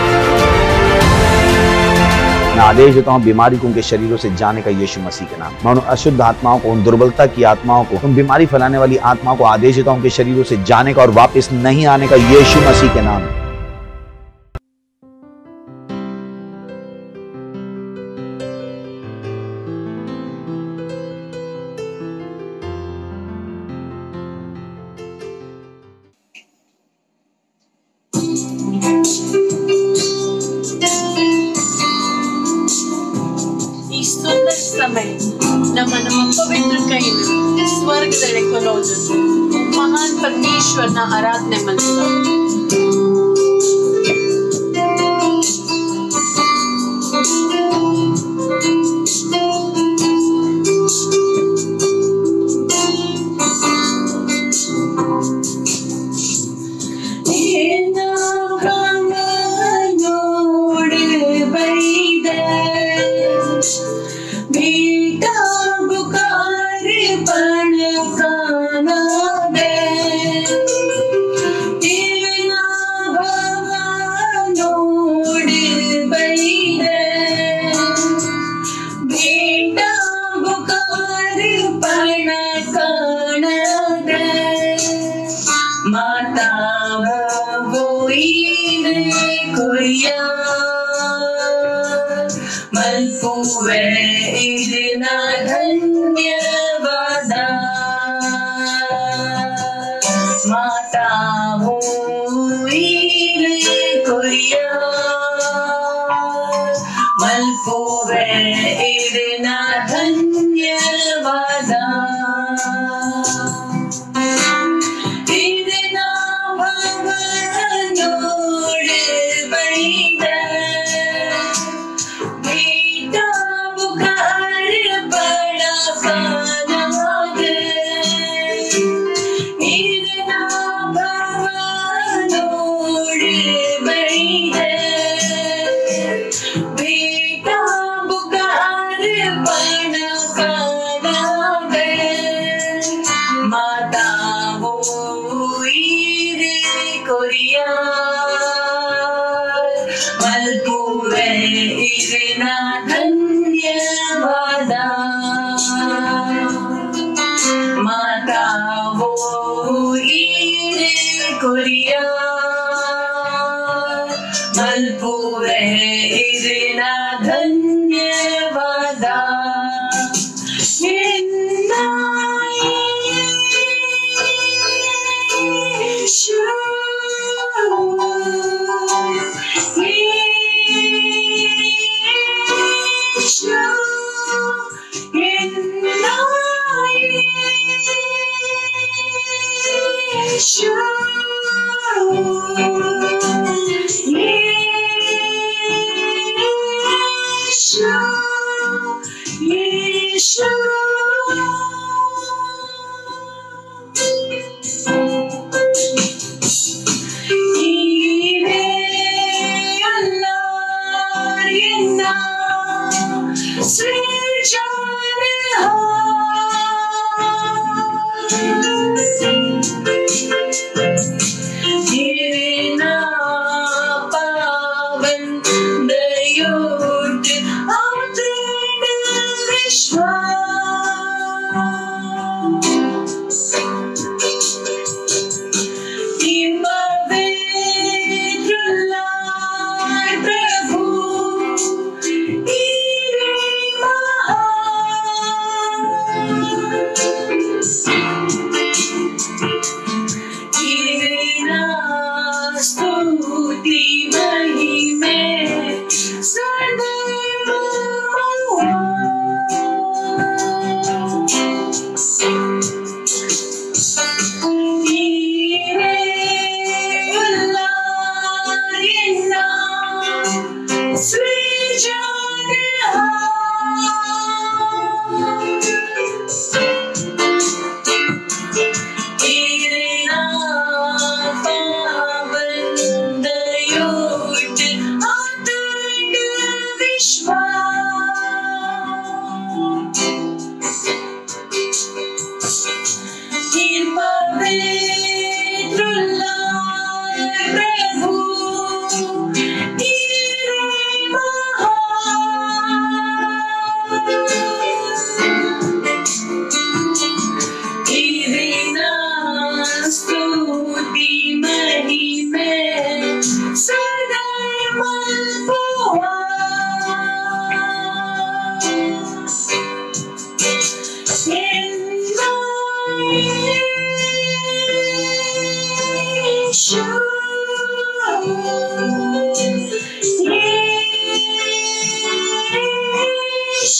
मैं आदेश देता हूं बीमारी को उनके शरीरों से जाने का यीशु मसीह के नाम। मैं उन अशुद्ध आत्माओं को, उन दुर्बलता की आत्माओं को, उन बीमारी फैलाने वाली आत्माओं को आदेश देता हूं उनके शरीरों से जाने का और वापस नहीं आने का यीशु मसीह के नाम। समय ನಮ್ಮ ಪವಿತ್ರ ಕೈನ ಸ್ವರ್ಗದಲ್ಲಿ ಕೊಲೋದು ಮಹಾನ್ ಪರಮೇಶ್ವರನ ಆರಾಧನೆ ಮಾಡ್ತಾರೆ।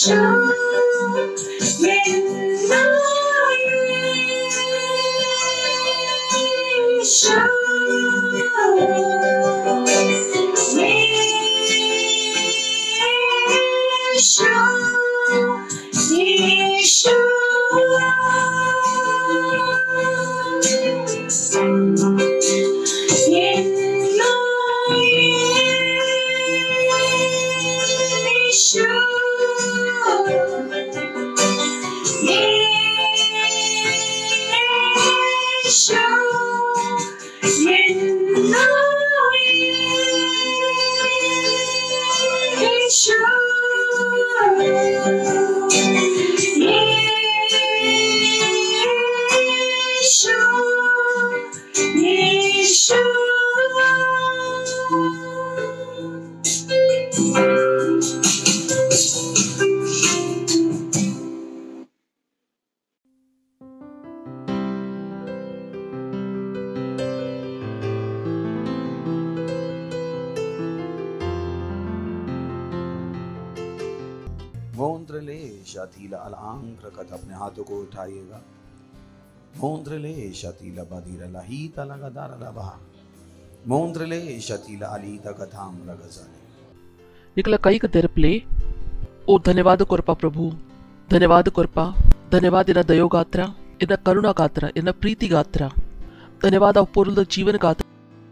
मोंद्रले शातीला अलांग्र कथ अपने हाथों को उठाइएगा। मोंद्रले शातीला बदीरा लाहीता लगादार लबा मोंद्रले शातीला अलीता कथाम लगजाले निकला कई का तेरपले ओ धन्यवाद कोरपा प्रभु ಧನ್ಯವಾದ ಕೊರಪ ಧನ್ಯವಾದ ಇನ್ನ ದಯೋಗಾತ್ರ ಇನ್ನ ಕರುಣಾಗಾತ್ರ ಇನ್ನ ಪ್ರೀತಿಗಾತ್ರ ಧನ್ಯವಾದ ಪೂರ್ವದ ಜೀವನಗಾತ್ರ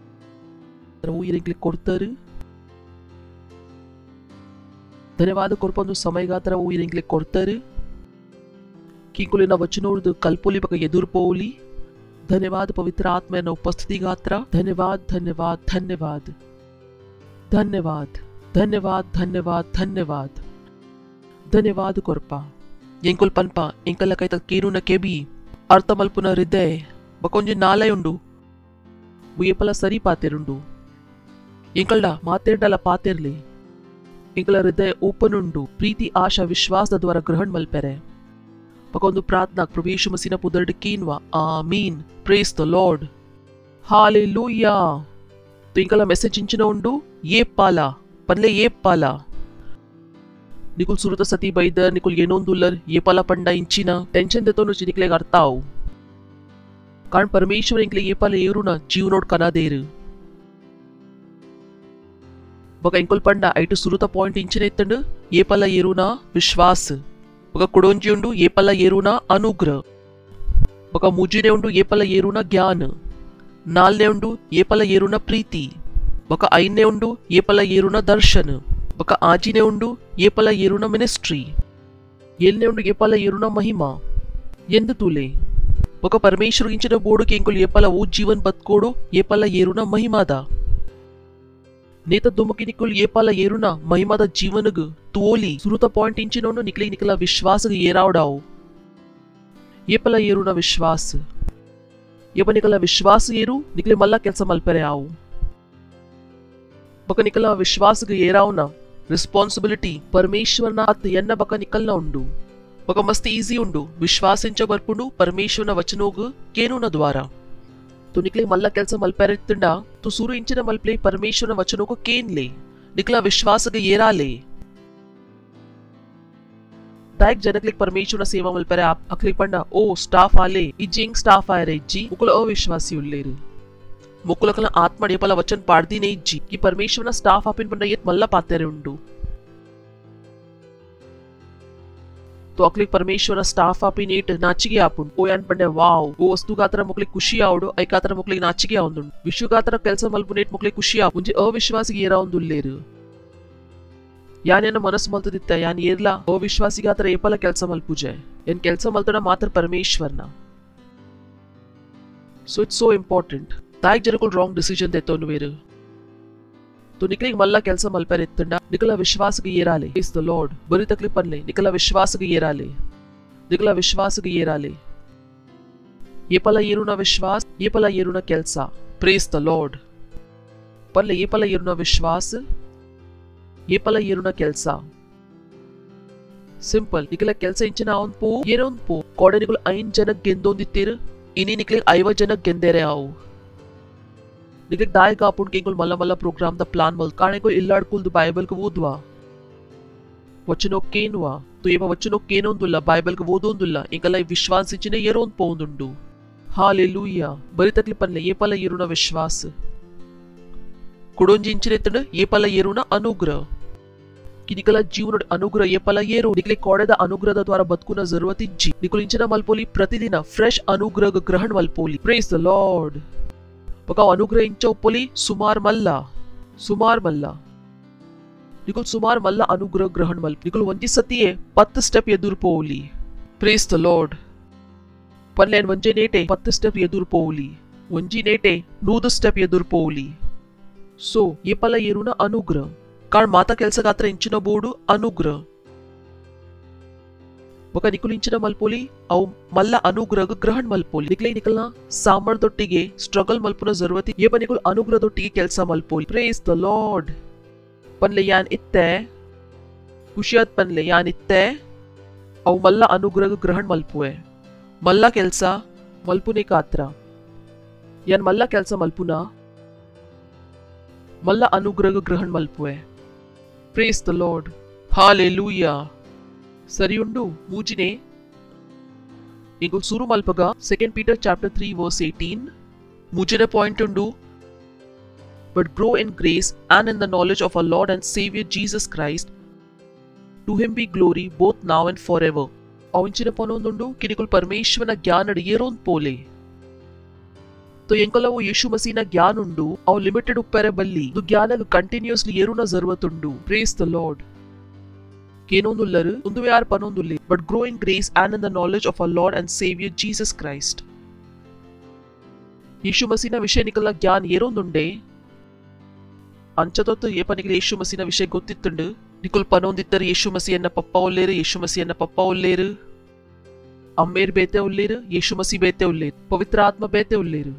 ಊರಿಗೆ ಕೊಡ್ತಾರೆ ಧನ್ಯವಾದ ಕೊರಪ ಒಂದು ಸಮಯಗಾತ್ರ ಊರಿಗೆ ಕೊಡ್ತಾರೆ ಕಿಂಕುಲಿನ ವಚನೋರ್ದು ಕಲ್ಪೋಲಿ ಬಗ ಎದುರ್ಪೋಲಿ ಧನ್ಯವಾದ ಪವಿತ್ರ ಆತ್ಮೆಯ ಉಪಸ್ಥಿತಿಗಾತ್ರ ಧನ್ಯವಾದ ಧನ್ಯವಾದ ಧನ್ಯವಾದ ಧನ್ಯವಾದ ಧನ್ಯವಾದ ಧನ್ಯವಾದ ಧನ್ಯವಾದ ಧನ್ಯವಾದ ಕೊರಪ ಎಂಕುಲ್ ಪನ್ಪ ಎಂಕಲ್ಲ ಕೈತ ಕೇರುನ ಕೆಬಿ ಅರ್ಥ ಮಲ್ಪುನ ಹೃದಯ ಬಕೊಂಜಿ ನಾಲಯುಂಡು ಬುಯಪಲ ಸರಿ ಪಾತೆರುಂಡು ಎಂಕಲ್ಡ ಮಾತೇರ್ಡಲ ಪಾತೆರ್ಲಿ ಎಂಕಲ ಹೃದಯ ಓಪನ್ ಉಂಡು ಪ್ರೀತಿ ಆಶಾ ವಿಶ್ವಾಸದ ದ್ವಾರ ಗ್ರಹಣ ಮಲ್ಪೆರೆ ಬಕೊಂದು ಪ್ರಾರ್ಥನಾ ಪ್ರಭು ಯೇಸು ಮಸೀನ ಪುದರ್ಡ್ ಕೀನ್ವಾ amen praise the lord hallelujah ಎಂಕಲ ಮೆಸೇಜ್ ಇಂಚಿನ ಉಂಡು ಏ ಪಾಲ ಪನ್ಲೆ ಏ ಪಾಲ निकुल सुरत सती बैदर निकुल येनोन दुलर ये पाला पंडा इंचिना टेंशन देतो नुची निकले करताव कारण परमेश्वर इंकले ये पाला येरू ना जीव नोट कना देर बघा इंकुल पंडा ऐटू सुरुत पॉइंट इंचिन एत्तंड ये पाला येरू ना विश्वास बघा कुडोंजी उंडू ये पाला येरू ना अनुग्रह बघा मुजीने उंडू ये पाला येरू ना ज्ञान नालने उंडू ये पाला येरू ना प्रीति बघा ऐने उंडू ये पाला येरू ना दर्शन बका आजीने उंडू ये पला येरुना मिनिस्ट्री येल्ने उंडू ये पला येरुना महिमा ಎಂದ ತುಲೆ ಬಕ ಪರಮೇಶ್ವರ ಇಂಚಿನ ಬೋಡು ಕೆಂಕುಲ್ ಏಪಲ ಓ ಜೀವನ್ ಬತ್ಕೋಡು ಏಪಲ ಏರುನ ಮಹಿಮಾದ ನೇತ ದುಮಕಿ ನಿಕುಲ್ ಏಪಲ ಏರುನ ಮಹಿಮಾದ ಜೀವನಗ ತೋಲಿ ಸುರುತ ಪಾಯಿಂಟ್ ಇಂಚಿನೋನು ನಿಕಲಿ ನಿಕಲ ವಿಶ್ವಾಸಗ ಏರಾವಡಾವು ಏಪಲ ಏರುನ ವಿಶ್ವಾಸ ಏಪ ನಿಕಲ ವಿಶ್ವಾಸ ಏರು ನಿಕಲಿ ಮಲ್ಲ ಕೆಲಸ ಮಲ್ಪರೆ ಆವು ಬಕ ನಿಕಲ ವಿಶ್ವಾಸಗ ಏರಾವುನ रिस्पॉन्सिबिलिटी परमेश्वर हात यन्न बका निकलना उंडू बका मस्त इजी उंडू विश्वासिंच बर्पुंडू परमेश्वर वचनोग केनुन द्वारा तो निकले मल्ल केल्स मल्पेरित्तंडा तो सूरु इंचिन मल्पले परमेश्वर वचनोग केनले निकला विश्वासग येराले दायक जनकले परमेश्वर सेवा मल्पेरे आप अखले पंडा ओ स्टाफ आले इजिंग स्टाफ आयरे इज्जी मुकुल अविश्वासी उल्लेरे मुकुलकल आत्मा डेपला वचन पाड़दी नहीं जी कि परमेश्वर स्टाफ आपिन पंडा येत मल्ला पातेरे उंडू तो अकले परमेश्वर स्टाफ आपिन एट नाचिगे आपुन ओ यान पंडे वाव ओ वस्तु गात्र मुकले खुशी आवडो ऐकात्र मुकले नाचिगे आवंदु विश्व गात्र केल्स मल्पुन एट मुकले खुशी आ मुंजे अविश्वासिगे येरावंदुल्लेरु यान मनस मल्तदित्त यान येर्ला अविश्वासी गात्र ಏಪಲ ಕೆಲಸ ಮಲ್ಪುಜೆ ಏನ್ ಕೆಲಸ ಮಲ್ತಡ ಮಾತ್ರ ಪರಮೇಶ್ವರನ so it's so important ताइक जनकुल रॉन्ग डिसीजन देतो नुवेरु तो निकले मल्ला केल्स मल्पर एत्तंडा निकला विश्वास गे येराले इज द लॉर्ड बरी तकलीफ पनले निकला विश्वास गे येराले निकला विश्वास गे येराले ये पला येरुना विश्वास ये पला येरुना केल्सा प्रेज द लॉर्ड पल्ले ये पला येरुना विश्वास ये पला येरुना केल्सा सिंपल निकला केल्सा इंचिना आउन पो येरोन पो कोडे निकल ऐन जनक गेंदोंदित्तेर इनी निकले 5 जनक गेंदेरे आउ निकले दायक आपुन केंकुल मल्ला मल्ला प्रोग्राम द प्लान मल काने को इल्लाड कुल द बाइबल को वुदवा వచనో కేనువా తు ఏమ వచనో కేనొందుల్ల బైబిల్ కు ఓదొందుల్ల ఇంకల విశ్వాసించిన ఎరోన్ పోందుండు हालेलुया बरी तकली पनले ये पला येरुना विश्वास कुडोंजिंचिनेतड ये पला येरुना अनुग्रह कि निकला जीवन अनुग्रह ये पला येरू निकले कोडेदा अनुग्रह द्वारा बतकुना जरूरत इज्जी निकुलिंచిన మల్పోలి ప్రతిదిన ఫ్రెష్ అనుగ్రహ గ్రహణ మల్పోలి ప్రైజ్ ద లార్డ్ ఒక అనుగ్రహించో పోలి సుమార్ మల్లా निकुल सुमार मल्ला अनुग्रह ग्रहण मल निकुल वंजी सतिये 10 स्टेप ಎದುರು పోలి प्रेज द लॉर्ड पन्लेन वंजे नेटे 10 स्टेप ಎದುರು పోలి वंजी नेटे 100 स्टेप ಎದುರು పోలి सो ये पला येरुना अनुग्रह कारण माता ಕೆಲಸಗಾತ್ರ ಇಂಚಿನ ಬೋರ್ಡು अनुग्रह ఒక ನಿಕುಲಿಂಚಿನ ಮಲ್ಪೋಲಿ ಅವು ಮಲ್ಲ ಅನುಗ್ರಹ ಗ್ರಹಣ ಮಲ್ಪೋಲಿ ನಿಕಲ್ನ ಸಾಮರ್ಥ್ಯದೊಟ್ಟಿಗೆ ಸ್ಟ್ರಗಲ್ ಮಲ್ಪುನ ಜरूरत ये ಬನಿಕುಲ್ ಅನುಗ್ರಹದೊಟ್ಟಿಗೆ ಕೆಲಸ ಮಲ್ಪೋಲಿ प्रेज द लॉर्ड पनले यान इत्ते खुशियात पनले यान इत्ते अव मल्ला अनुग्रह ग्रहण मल्पुए मल्ला केल्स मल्पुने कात्र यान मल्ला केल्स मल्पुना मल्ला अनुग्रह ग्रहण मल्पुए प्रेज द लॉर्ड हालेलुया सरी उंडु मूजिने इंगुल सुरु मल्पगा 2 Peter chapter 3 verse 18 मूजिने पॉइंट उंडु but grow in grace and in the knowledge of our Lord and Savior Jesus Christ. To him be glory both now and forever. अविंचिन पनोंदुंडु किनिकुल परमेश्वरನ ಜ್ಞಾನಡ ಏರೋನ್ ಪೋಲೆ तो ಎಂಕಲವು ಯೇಸು ಮಸೀನ ಜ್ಞಾನ ಉಂಡು ಅವು ಲಿಮಿಟೆಡ್ ಉಪ್ಪರೆ ಬಲ್ಲಿ ದು ಜ್ಞಾನಗ ಕಂಟಿನ್ಯೂಸ್ಲಿ ಏರುನ ಜरूरत ಉಂಡು praise the lord ಕೇನೊಂದುಲ್ಲರು ಒಂದು ಯಾರ್ ಪನೊಂದುಲ್ಲೆ but grow in grace and in the knowledge of our Lord and Savior Jesus Christ. ಯೇಸು ಮಸೀನ ವಿಷಯ ನಿಕಲ ಜ್ಞಾನ ಏರೋಂದುಂಡೆ ಅಂಚತೊತ್ತು ಏ ಪನಿಗೆ ಯೇಸು ಮಸೀನ ವಿಷಯ ಗೊತ್ತಿತ್ತುಂಡು ನಿಕುಲ್ ಪನೊಂದಿತ್ತರು ಯೇಸು ಮಸೀಯನ್ನ ಪಪ್ಪ ಒಲ್ಲೇರು ಅಮ್ಮೇರ್ ಬೇತೆ ಒಲ್ಲೇರು ಯೇಸು ಮಸೀ ಬೇತೆ ಒಲ್ಲೇರು ಪವಿತ್ರ ಆತ್ಮ ಬೇತೆ ಒಲ್ಲೇರು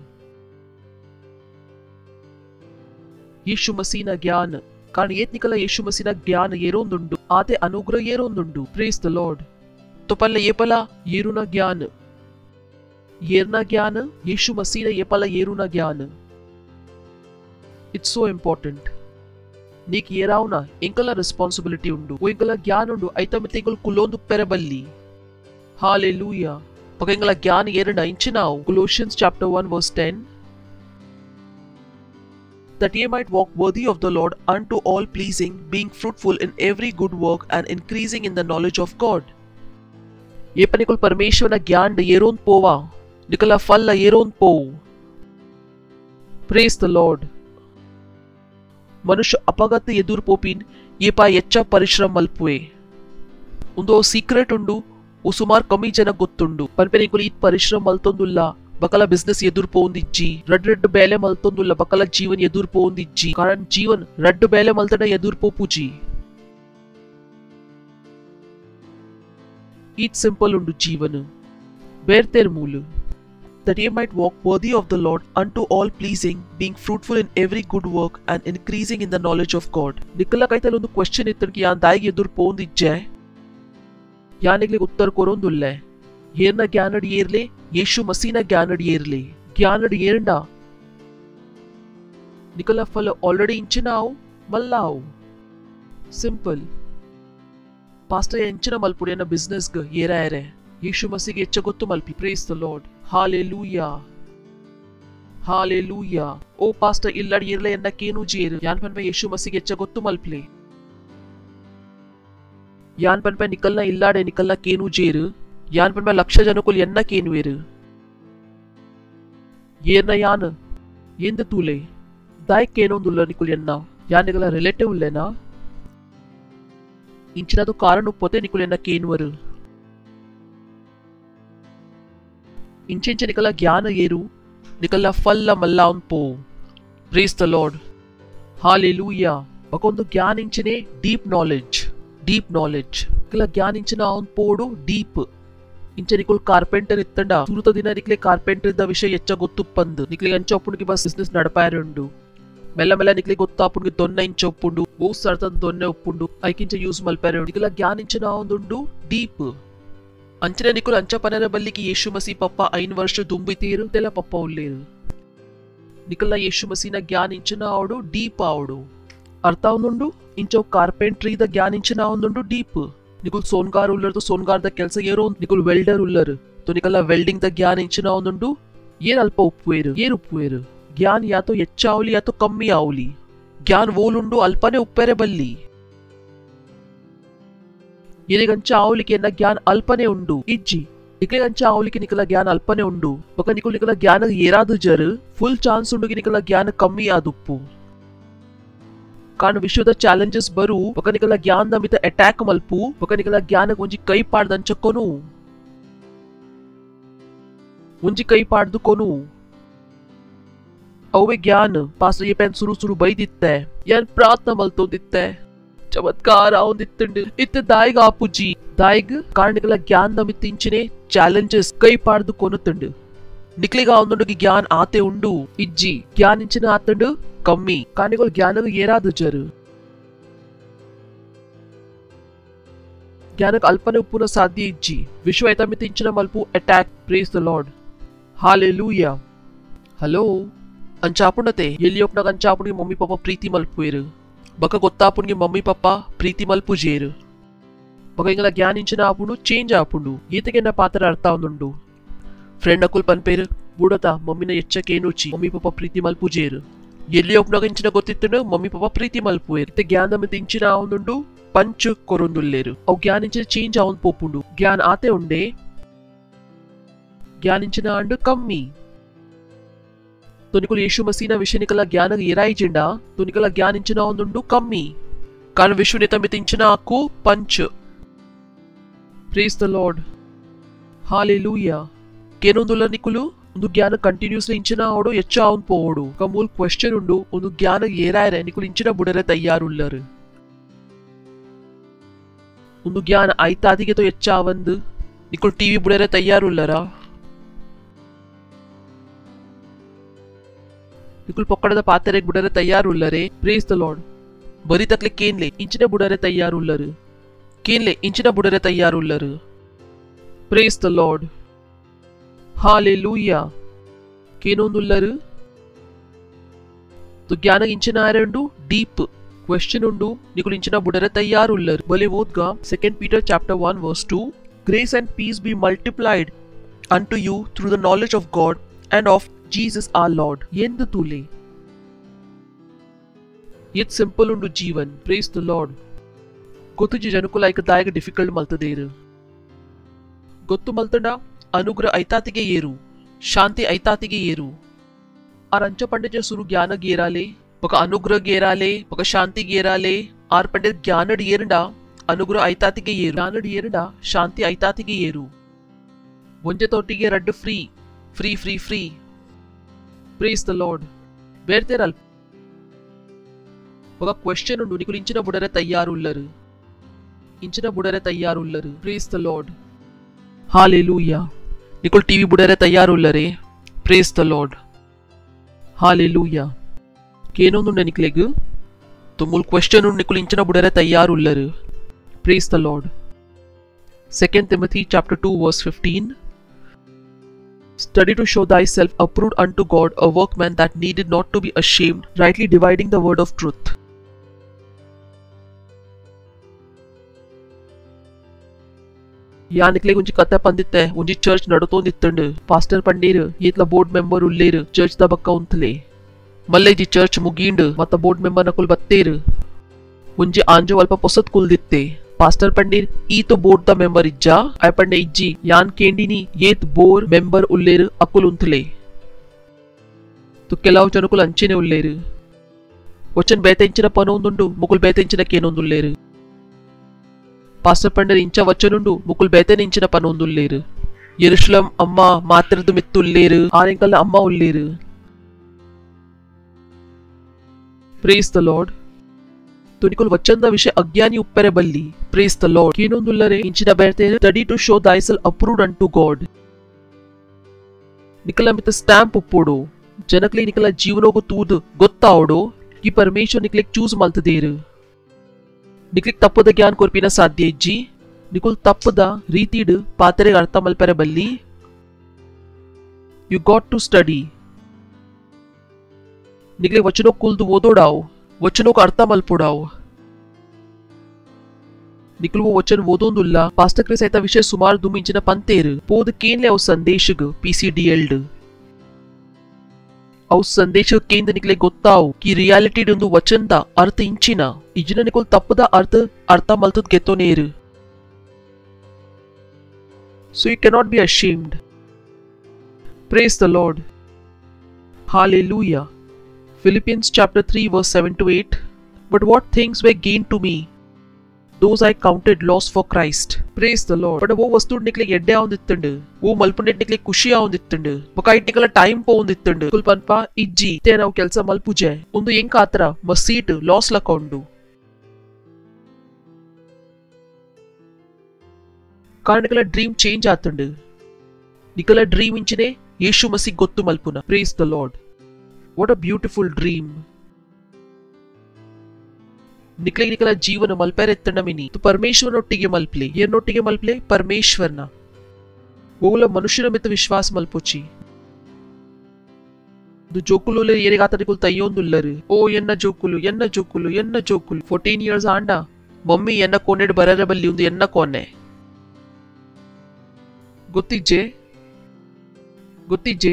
ಯೇಸು ಮಸೀನ ಜ್ಞಾನ कारण येत निकला यीशु मसीना ज्ञान येरोंदुंडु आते अनुग्रह येरोंदुंडु प्रेज द लॉर्ड तो पल्ले ये पला येरुना ज्ञान येरना ज्ञान यीशु मसीना ये पला येरुना ज्ञान इट्स सो इंपॉर्टेंट नीक येराउना इंकला रिस्पांसिबिलिटी उंडु वो इंकला ज्ञान उंडु ऐता मिते इंकल कुलोंदु पेरबल्ली हालेलुया पक इंकला ज्ञान येरना इंचिनाउ Colossians chapter 1 verse 10 that ye might walk worthy of the Lord unto all pleasing, being fruitful in every good work and increasing in the knowledge of God. ये पनिकुल परमेश्वर ना ज्ञान day येरोन Pova निकला फल ला येरोन पो Praise the Lord. मनुष्य अपगत ಎದುರು पोपिन ये पा ಎಚ್ಚ ಪರಿಶ್ರಮ ಮಲ್ಪುವೆ ಉಂದು ಸೀಕ್ರೆಟ್ ಉಂಡು ಉ ಸುಮಾರ್ ಕಮ್ಮಿ ಜನ ಗೊತ್ತುಂಡು ಪನ್ಪೆನಿಕುಲ್ ಈ ಪರಿಶ್ರಮ ಮಲ್ತೊಂದುಲ್ಲ बकला बिजनेस ಎದುರು पोंदिज्जी रड्ड बेले मल्तोंदुल्ला बकला जीवन ಎದುರು पोंदिज्जी कारण जीवन रड्ड बेले मल्तड ಎದುರು पोपुजी इट सिंपल उंडु जीवन बेरतेर मूल that ye might walk worthy of the Lord unto all pleasing being fruitful in every good work and increasing in the knowledge of God निकला कायतल ಒಂದು ಕ್ವೆಶ್ಚನ್ ಇತ್ತನ್ ಕಿ ಯಾನ್ ದಾಯಿಗೆ ಎದುರು पोंदिज्जे ಯಾನಿಗ್ಲಿ ಉತ್ತರ ಕೊರೊಂದುಲ್ಲೆ येरना ज्ञानड येरले यीशु मसीना ज्ञानड येरले ज्ञानड येरंडा निकला फल ऑलरेडी इंचिनाउ मल्लाउ सिंपल पास्टर इंचिना मल्पुडियना बिजनेस ग येरायरे यीशु मसीगे एच्च गोत्तु मल्पि praise the lord hallelujah hallelujah ओ पास्टर इल्लाड येरले एन्न केनु जेरु यान पन पे यीशु मसीगे एच्च गोत्तु मल्पले यान पन पे निकलना इल्लाडे निकलना केनु जेरु यान पर मैं लक्ष्य जनकुल यन्ना केनुवेरु येरना यान येंद तूले दाय केनोंदुल्ला निकुल यन्ना यान निकला रिलेटिव लेना इंचिना तो कारण उपते निकुल यन्ना केनुवरु इंचिंच निकला ज्ञान येरु निकला फल्ला मल्ला उन पो प्रेज द लॉर्ड हालेलुया बकोंदु ज्ञान इंचिने डीप नॉलेज निकला ज्ञान इंचिना उन पोडु डीप इंचे निकुल कार्पेंटर इत्तंडा सुरुत दिन निकले कार्पेंटर इद्द विषय एच्च ಗೊತ್ತು ಪಂದು ನಿಕ್ಲೆ ಅಂಚ ಒಪ್ಪುಂಡಿಗೆ ಬಸ್ ಬಿಸಿನೆಸ್ ನಡಪಾಯರುಂಡು ಮೆಲ್ಲ ಮೆಲ್ಲ ನಿಕ್ಲೆ ಗೊತ್ತು ಅಪ್ಪುಂಡಿಗೆ ದೊನ್ನ ಇಂಚ ಒಪ್ಪುಂಡು ಬಹು ಸರ್ತದ ದೊನ್ನೆ ಒಪ್ಪುಂಡು ಐಕಿಂಚ ಯೂಸ್ ಮಲ್ಪಾಯರುಂಡು ನಿಕಲ ಜ್ಞಾನ ಇಂಚ ನಾವೊಂದುಂಡು ಡೀಪ್ ಅಂಚನೆ ನಿಕುಲ್ ಅಂಚ ಪನರ ಬಲ್ಲಿಗೆ ಯೇಸು ಮಸಿ ಪಪ್ಪ 5 ವರ್ಷ ದುಂಬಿತೀರು ತೆಲ ಪಪ್ಪ ಉಲ್ಲೇರು ನಿಕಲ ಯೇಸು ಮಸಿನ ಜ್ಞಾನ ಇಂಚ ನಾವಡು ಡೀಪ್ ಆವಡು ಅರ್ಥ ಒಂದುಂಡು ಇಂಚವ್ ಕಾರ್ಪೆಂಟ್ರಿ ದ ಜ್ಞಾನ ಇಂಚಿನ ಒಂದುಂಡು ಡೀಪ್ ನಿಕುಲ್ ಸೋನ್ಗಾರ್ ಉಲ್ಲರ್ದು ಸೋನ್ಗಾರ್ ದ ಕೆಲಸ ಏರೋ ನಿಕುಲ್ ವೆಲ್ಡರ್ ಉಲ್ಲರ್ तो निकल वेल्डिंग द ज्ञान इंचना ಒಂದುಂಡು ಏನ್ ಅಲ್ಪ ಉಪ್ಪುವೇರು ಜ್ಞಾನ ಯಾತೋ ಹೆಚ್ಚಾವಲಿ ಯಾತೋ ಕಮ್ಮಿ ಆವಲಿ ಜ್ಞಾನ ಓಲುಂಡು ಅಲ್ಪನೆ ಉಪ್ಪೆರೆ ಬಲ್ಲಿ ಏನಿಗಂಚ ಆವಲಿಕೆ ಜ್ಞಾನ ಅಲ್ಪನೆ ಉಂಡು ಇಜ್ಜಿ ನಿಕಲಿಗಂಚ ಆವಲಿಕೆ ನಿಕಲ ಜ್ಞಾನ ಅಲ್ಪನೆ ಉಂಡು ಬಕ ನಿಕಲ ಜ್ಞಾನ ಏರಾದು ಜರ್ ಫುಲ್ ಚಾನ್ಸ್ ಉಂಡು ನಿಕಲ ಜ್ಞಾನ ಕಮ್ಮಿ ಆದುಪ್ಪು ಕಾರಣ ವಿಶ್ವದ ಚಾಲೆಂಜಸ್ ಬರು ಬಕ ನಿಕಲ ಜ್ಞಾನದ ಮಿತ ಅಟ್ಯಾಕ್ ಮಲ್ಪು ಬಕ ನಿಕಲ ಜ್ಞಾನ ಒಂಜಿ ಕೈ ಪಾಡ್ದಂಚಕ್ಕೊನು ಒಂಜಿ ಕೈ ಪಾಡ್ದು ಕೊನು ಅವೆ ಜ್ಞಾನ ಪಾಸ್ಟರ್ ये पेन सुरु ಬೈದಿತ್ತೆ ಯಾನ್ ಪ್ರಾರ್ಥನಾ ಮಲ್ತೋದಿತ್ತೆ ಚಮತ್ಕಾರ ಆವೊಂದಿತ್ತುಂಡು ಇತ್ತ ದಾಯಿಗ ಆಪುಜಿ ದಾಯಿಗ ಕಾರಣಗಳ ಜ್ಞಾನ ನಮಿತ್ತಿಂಚಿನೆ ಚಾಲೆಂಜಸ್ ಕೈ ಪಾಡ್ದು ಕೊನುತ್ತುಂಡು ನಿಕ್ಲಿಗ ಆವೊಂದುಂಡು ಜ್ಞಾನ ಆತೆ ಉಂಡು ಇಜ್ಜಿ ಜ್ಞಾನ ಇಂಚಿನ ಆತುಂಡು ಕಮ್ಮಿ ಕಾರಣಗಳು ಜ್ಞಾನಗ ಏರಾದು ಜರು ಜ್ಞಾನಕ ಅಲ್ಪನೆ ಉಪ್ಪುನ ಸಾಧ್ಯ ಇಜ್ಜಿ ವಿಶ್ವ ಐತಮಿತಿಂಚಿನ ಮಲ್ಪು attack praise the lord hallelujah hello अंचापुणते ಎಲ್ಲಿಯೊಪ್ನಾಗ ಅಂಚಾಪುಣಿಗೆ ಮಮ್ಮಿ ಪಾಪ ಪ್ರೀತಿ ಮಲ್ಪುವೇರು ಬಕ ಗೊತ್ತಾಪುಣಿಗೆ ಮಮ್ಮಿ ಪಾಪ ಪ್ರೀತಿ ಮಲ್ಪುಜೇರು ಬಕ ಇಂಗಲ ಜ್ಞಾನ ಇಂಚಿನ ಆಪುಂಡು ಚೇಂಜ್ ಆಪುಂಡು ಈತೆಗೆ ನ ಪಾತ್ರ ಅರ್ಥ ಒಂದುಂಡು ಫ್ರೆಂಡ್ ಅಕುಲ್ ಪನ್ಪೇರು ಬೂಡತ ಮಮ್ಮಿನ ಎಚ್ಚಕೇನುಚಿ ಮಮ್ಮಿ ಪಾಪ ಪ್ರೀತಿ ಮಲ್ಪುಜೇರು ಎಲ್ಲಿಯೊಪ್ನಾಗ ಇಂಚಿನ ಗೊತ್ತಿತ್ತು ಮಮ್ಮಿ ಪಾಪ ಪ್ರೀತಿ ಮಲ್ಪುವೇರು ಇತ್ತೆ ಜ್ಞಾನ ಮಿತಿ ಇಂಚಿನ ಆವೊಂದುಂಡು ಪಂಚು ಕೊರೊಂದುಲ್ಲೇರು ಅವು ಜ್ಞಾನ ಇಂಚಿನ ಚೇಂಜ್ ಆವೊಂದು ಪೋಪುಂಡು ಜ್ಞಾನ ಆತೆ ಉಂಡೆ ಜ್ಞಾನಿಂಚಿನ ಅಂಡು ಕಮ್ಮಿ ತುನಿಕುಲು ಯೇಸು ಮಸೀನ ವಿಷಯ ನಿಕಲ ಜ್ಞಾನ ಏರಾಯಿಜಿಂಡ ತುನಿಕಲ ಜ್ಞಾನಿಂಚಿನ ಒಂದುಂಡು ಕಮ್ಮಿ ಕಾರಣ ವಿಶ್ವ ನಿತಮಿತಿಂಚಿನ ಅಕ್ಕು punch praise the lord hallelujah ಕೇನೊಂದುಲ್ಲ ನಿಕುಲು ಒಂದು ಜ್ಞಾನ ಕಂಟಿನ್ಯೂಸ್ಲಿ ಇಂಚಿನ ಆವಡು ಹೆಚ್ಚ ಅವನ್ ಪೋವಡು ಕಮೂಲ್ ಕ್ವೆಶ್ಚನ್ ಉಂಡು ಒಂದು ಜ್ಞಾನ ಏರಾಯರೆ ನಿಕುಲು ಇಂಚಿನ ಬುಡರೆ ತಯ್ಯಾರುಲ್ಲರು ಒಂದು ಜ್ಞಾನ ಐತಾದಿಗೆ ತೋ ಹೆಚ್ಚ ಅವಂದು ನಿಕುಲು ಟಿವಿ ಬುಡರೆ ತಯ್ಯಾರುಲ್ಲರ ನಿಕುಲ್ ಪೊಕ್ಕಡದ ಪಾತ್ರೆಗೆ ಬುಡರೆ ತಯ್ಯಾರುಲ್ಲರೆ ಪ್ರೇಸ್ ದ ಲಾರ್ಡ್ ಬರಿ ತಕ್ಲೆ ಕೇನ್ಲೆ ಇಂಚಿನ ಬುಡರೆ ತಯ್ಯಾರುಲ್ಲರು ಕೇನ್ಲೆ ಇಂಚಿನ ಬುಡರೆ ತಯ್ಯಾರುಲ್ಲರು ಪ್ರೇಸ್ ದ ಲಾರ್ಡ್ ಹಾಲೆಲೂಯಾ ಕೇನೊಂದುಲ್ಲರು ತು ಜ್ಞಾನ ಇಂಚಿನ ಆರೆಂಡು ಡೀಪ್ ಕ್ವೆಶ್ಚನ್ ಉಂಡು ನಿಕುಲ್ ಇಂಚಿನ ಬುಡರೆ ತಯ್ಯಾರುಲ್ಲರು ಬಲೆ ಓದ್ಗ 2 Peter chapter 1 verse 2 grace and peace be multiplied unto you through the knowledge of God and of Jesus our Lord ಎಂದು ತೂಲೆ ಇಟ್ ಸಿಂಪಲ್ ಉಂಡು ಜೀವನ್ ಪ್ರೇಸ್ ದ ಲಾರ್ಡ್ ಗೊತ್ತು ಜನಕುಲ ಐಕ ದಾಯಕ ಡಿಫಿಕಲ್ಟ್ ಮಲ್ತದೇರು ಗೊತ್ತು ಮಲ್ತಂಡ ಅನುಗ್ರಹ ಐತಾತಿಗೆ ಏರು ಶಾಂತಿ ಐತಾತಿಗೆ ಏರು ಆರ್ ಅಂಚ ಪಂಡಿತ ಸುರು ಜ್ಞಾನ ಗೇರಾಲೆ ఒక ಅನುಗ್ರಹ ಗೇರಾಲೆ ఒక ಶಾಂತಿ ಗೇರಾಲೆ ಆರ್ ಪಂಡಿತ ಜ್ಞಾನಡ್ ಏರಂಡ ಅನುಗ್ರಹ ಐತಾತಿಗೆ ಏರು ಜ್ಞಾನಡ್ ಏರಂಡ ಶಾಂತಿ ಐತಾತಿಗೆ ಏರು ಒಂಜೆ ತೊಟ್ಟಿಗೆ ರಡ್ಡು free free free free praise the lord ಬೇರ್ತೆರಲ್ ఒక క్వశ్చన్ ఉండు నీకు ఇంచిన బుడరే తయ్యారుల్లరు ప్రేస్ ద లార్డ్ హల్లెలూయా నీకు టీవీ బుడరే తయ్యారుల్లరే ప్రేస్ ద లార్డ్ హల్లెలూయా కేనొందుండే నిక్ಲೆಗ್ ತುಮುಲ್ ಕ್ವೆಶ್ಚನ್ ಉಂಡು ನಿಕುಲು ಇಂಚಿನ ಬುಡರೆ ತಯ್ಯಾರುಲ್ಲರು praise the lord 2 Timothy chapter 2 verse 15 Study to show thyself approved unto God, a workman that needed not to be ashamed, rightly dividing the word of truth. ಯಾನಿಕ್ಲೆ ಒಂಜಿ ಕತೆ ಪಂದಿತ್ತೆ ಒಂಜಿ ಚರ್ಚ್ ನಡುತೋಂದಿತ್ತಂಡು ಪಾಸ್ಟರ್ ಪಂಡೀರು ಈತ್ಲ ಬೋರ್ಡ್ ಮೆಂಬರ್ ಉಳ್ಳೇರು church ದ ಬಕ್ಕ ಉಂತ್ಲೆ ಮಲ್ಲೆ ಜಿ ಚರ್ಚ್ ಮುಗೀಂಡು ಮತ್ತ ಬೋರ್ಡ್ ಮೆಂಬರ್ ನಕುಲ್ ಬತ್ತೇರು ಒಂಜಿ ಆಂಜೋ ಅಲ್ಪ ಪೊಸತ್ ಕುಲ್ದಿತ್ತೆ ಪಾಸ್ಟರ್ ಪಂಡೀರ್ ಈತ ಬೋರ್ಡ್ ದ ಮೆಂಬರ್ ಇಜ್ಜ ಐ ಪಂಡೆ ಇಜ್ಜಿ ಯಾನ್ ಕೇಂಡಿನಿ ಏತ್ ಬೋರ್ ಮೆಂಬರ್ ಉಳ್ಳೇರು ಅಕುಲ್ ಉಂತ್ಲೆ ತು ಕೆಲವು ಜನಕುಲು ಅಂಚೆನೆ ಉಳ್ಳೇರು ಒಚ್ಚನ್ ಬೇತೆಂಚಿನ ಪನೊಂದುಂಡು ಮುಕುಲ್ ಬೇತೆಂಚಿನ ಕೇನೊಂದುಳ್ಳೇರು ಪಾಸ್ಟರ್ ಪಂಡರ್ ಇಂಚ ವಚನುಂಡು ಮುಕುಲ್ ಬೇತೆನ ಇಂಚಿನ ಪನೊಂದುಳ್ಳೇರು ಯೆರೂಶಲೇಂ ಅಮ್ಮ ಮಾತ್ರದು ಮಿತ್ತುಳ್ಳೇರು ಆರೆಂಕಲ್ಲ ಅಮ್ಮ ಉಳ್ಳೇರು ಪ್ರೇಸ್ ದ ಲಾರ್ಡ್ ತುನಿಕುಲ್ ವಚನದ ವಿಷಯ ಅಜ್ಞಾನಿ ಉಪ್ಪೆರೆ ಬಲ್ಲಿ ಪ್ರೇಸ್ ದ ಲಾರ್ಡ್ ಕೇನೊಂದುಲ್ಲರೆ ಇಂಚಿನ ಬೇರ್ತೆ study to show thyself approved unto God ನಿಕಲ ಮಿತ ಸ್ಟಾಂಪ್ ಉಪ್ಪೋಡು ಜನಕ್ಲೆ ನಿಕಲ ಜೀವನೋಗು ತೂದು ಗೊತ್ತಾವಡು ಈ ಪರಮೇಶ್ವರ್ ನಿಕ್ಲೆಗ್ ಚೂಸ್ ಮಲ್ತದೇರು ನಿಕ್ಲೆಗ್ ತಪ್ಪದ ಜ್ಞಾನ ಕೊರ್ಪಿನ ಸಾಧ್ಯ ಇಜ್ಜಿ ನಿಕುಲ್ ತಪ್ಪದ ರೀತಿಡ್ ಪಾತ್ರೆಗೆ ಅರ್ಥ ಮಲ್ಪೆರೆ ಬಲ್ಲಿ ಯು ಗಾಟ್ ಟು ಸ್ಟಡಿ ನಿಕ್ಲೆಗ್ ವಚನ ಕುಲ್ದು ಓದೋಡಾವು ವಚನೋಕ ಅರ್ಥ ಮಲ್ಪುಡಾವು ನಿಕಲು ವಚನ ಓದೋಂದುಲ್ಲ ಪಾಸ್ಟರ್ ಕ್ರಿಸ್ ಐತ ವಿಷಯ ಸುಮಾರು ದುಮಿಂಚಿನ ಪಂತೇರು ಪೋದ ಕೇನ್ಲೆ ಅವು ಸಂದೇಶಗ PCDLD ಅವು ಸಂದೇಶ ಕೇಂದ್ರ ನಿಕಲೆ ಗೊತ್ತಾವು ಕಿ ರಿಯಾಲಿಟಿ ಒಂದು ವಚನದ ಅರ್ಥ ಇಂಚಿನ ಇಜಿನ ನಿಕಲ್ ತಪ್ಪದ ಅರ್ಥ ಮಲ್ತದ್ ಗೆತ್ತೋನೇರು. So you cannot be ashamed. Praise the Lord. Hallelujah. Philippians chapter 3 verse 7 to 8. But what things were gained to me, those I counted loss for Christ. Praise the Lord. But wo vastu nikle edde avundittundu. Wo malpunde nikle kushi avundittundu. Boka nikle time povundittundu. Kulpanpa ijji te ನಾವು ಕೆಲಸ ಮಲ್ಪುಜೆ. ಒಂದು ಎಂಕ ಆತರ ಮಸೀಟ್ ಲಾಸ್ ಲಕೊಂಡು. ಕಾರಣ ನಿಕಲ dream change ಆತುಂಡು. ನಿಕಲ ಡ್ರೀಮ್ ಇಂಚಿನೆ ಯೇಸು ಮಸಿ ಗೊತ್ತು ಮಲ್ಪುನ. Praise the Lord. What a beautiful dream. ನಿಕಲ ಜೀವನ ಮಲ್ಪೆರೆತ್ತಂಡಮಿನಿ ಪರಮೇಶ್ವರನೊಟ್ಟಿಗೆ ಮಲ್ಪ್ಲೆ ಏನೊಟ್ಟಿಗೆ ಮಲ್ಪ್ಲೆ ಪರಮೇಶ್ವರನ ಓಲ ಮನುಷ್ಯನ ಮಿತ್ತ ವಿಶ್ವಾಸ ಮಲ್ಪೊಚ್ಚಿ ಜೋಕುಲು ಏರಿಗಾತನಿಕುಲ್ ತಯ್ಯೋಂದುಲ್ಲರು ಓ ಎನ್ನ ಜೋಕುಲು 14 years ಆಂಡ ಮಮ್ಮಿ ಎನ್ನ ಕೊನೆಡ್ ಬರರ ಬಲ್ಲಿ ಒಂದು ಎನ್ನ ಕೊನೆ ಗೊತ್ತಿಜ್ಜೆ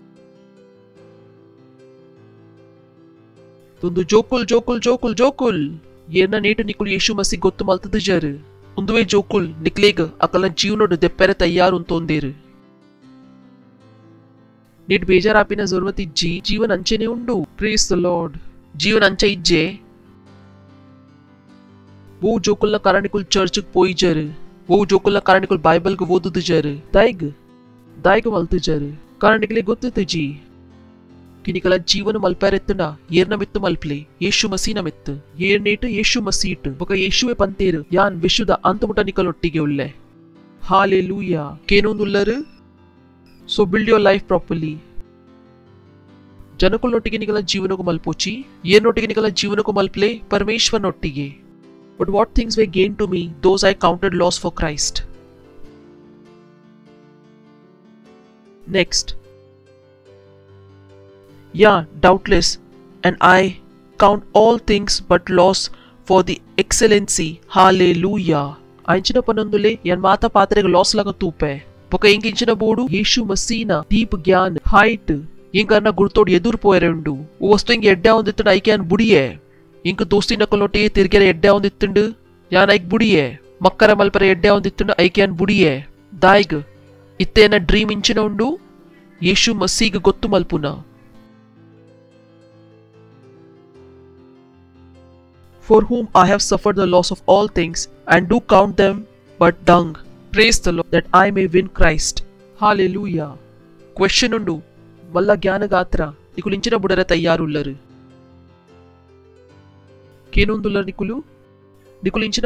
ತುಂದು ಜೋಕುಲ್ ಏನ ನೇಟು ನಿಕುಲು ಯೇಸು ಮಸಿ ಗೊತ್ತು ಮಲ್ತದ ಜರು ಉಂದುವೆ ಜೋಕುಲ್ ನಿಕ್ಲೇಗ ಅಕಲ ಜೀವನೋಡು ದೆಪ್ಪೆರೆ ತಯ್ಯಾರು ಅಂತೊಂದೇರು ನೀಟ್ ಬೇಜಾರಾಪಿನ ಜರುರತ್ ಇಜ್ಜಿ ಜೀವನ ಅಂಚೆನೆ ಉಂಡು. Praise the lord. ಜೀವನ ಅಂಚ ಇಜ್ಜೆ वो जोकुल कारण निकुल चर्च पोई जर वो जोकुल कारण निकुल बाइबल को ओदुद जर दायग मल्त जर कारण निकले ಗೊತ್ತಿತ್ತು ಜಿ ಕಿನಿಕಲ ಜೀವನ ಮಲ್ಪರೆತ್ತನ ಏರ್ನ ಮಿತ್ತು ಮಲ್ಪ್ಲೆ ಯೇಸು ಮಸೀನ ಮಿತ್ತು ಏರ್ನೇಟು ಯೇಸು ಮಸೀಟ್ ಬೊಕ ಯೇಸುವೆ ಪಂತೇರು ಯಾನ್ ವಿಶ್ವದ ಅಂತಮುಟ ನಿಕಲೊಟ್ಟಿಗೆ ಉಳ್ಳೆ. ಹಾಲೆಲೂಯಾ. ಕೇನೊಂದುಲ್ಲರು so build your life properly. ಜನಕುಲೊಟ್ಟಿಗೆ ನಿಕಲ ಜೀವನಕ್ಕೂ ಮಲ್ಪೋಚಿ ಏರ್ನೊಟ್ಟಿಗೆ ನಿಕಲ ಜೀವನಕ್ಕೂ ಮಲ್ಪ್ಲೆ ಪರಮೇಶ್ವರನೊಟ್ಟಿಗೆ. But what things were gained to me, those I counted loss for Christ. Next. Yeah, doubtless, and I count all things but loss for the excellency. Hallelujah. Ainchina panandule yan mata patrega loss laga tupe. Boka inkinchina bodu Yeshu Masina deep gyan height. Inkarna gurtod edur poerendu. O vastu inge edda ondittu I can budiye. ಇಂಕ ದೋಸ್ತಿ ನಕಲೊಟ್ಟಿ ತಿರ್ಗೆರೆ ಎಡ್ಡೆ ಒಂದಿತ್ತುಂಡು ಯಾನ್ hike ಬುಡಿಯೆ ಮಕ್ಕರ ಮಲ್ಪರ ಎಡ್ಡೆ ಒಂದಿತ್ತುಂಡು hike ಯಾನ್ ಬುಡಿಯೆ ದಾಯ್ಗ್ ಇತ್ತೇನ dream ಇಂಚಿನ ಉಂಡು ಯೇಸು ಮಸೀಗ್ ಗೊತ್ತು ಮಲ್ಪುನ. For whom I have suffered the loss of all things and do count them but dung. Praise the Lord, that I may win Christ. Hallelujah. Question undu ಮಲ್ಲ ಜ್ಞಾನಗಾತ್ರ ನಿಕುಲಿಂಚಿನ ಬುಡರ ತಯ್ಯಾರುಲ್ಲರು ಕೇನೊಂದುಲ್ಲ ನಿಕುಲಿಂಚಿನ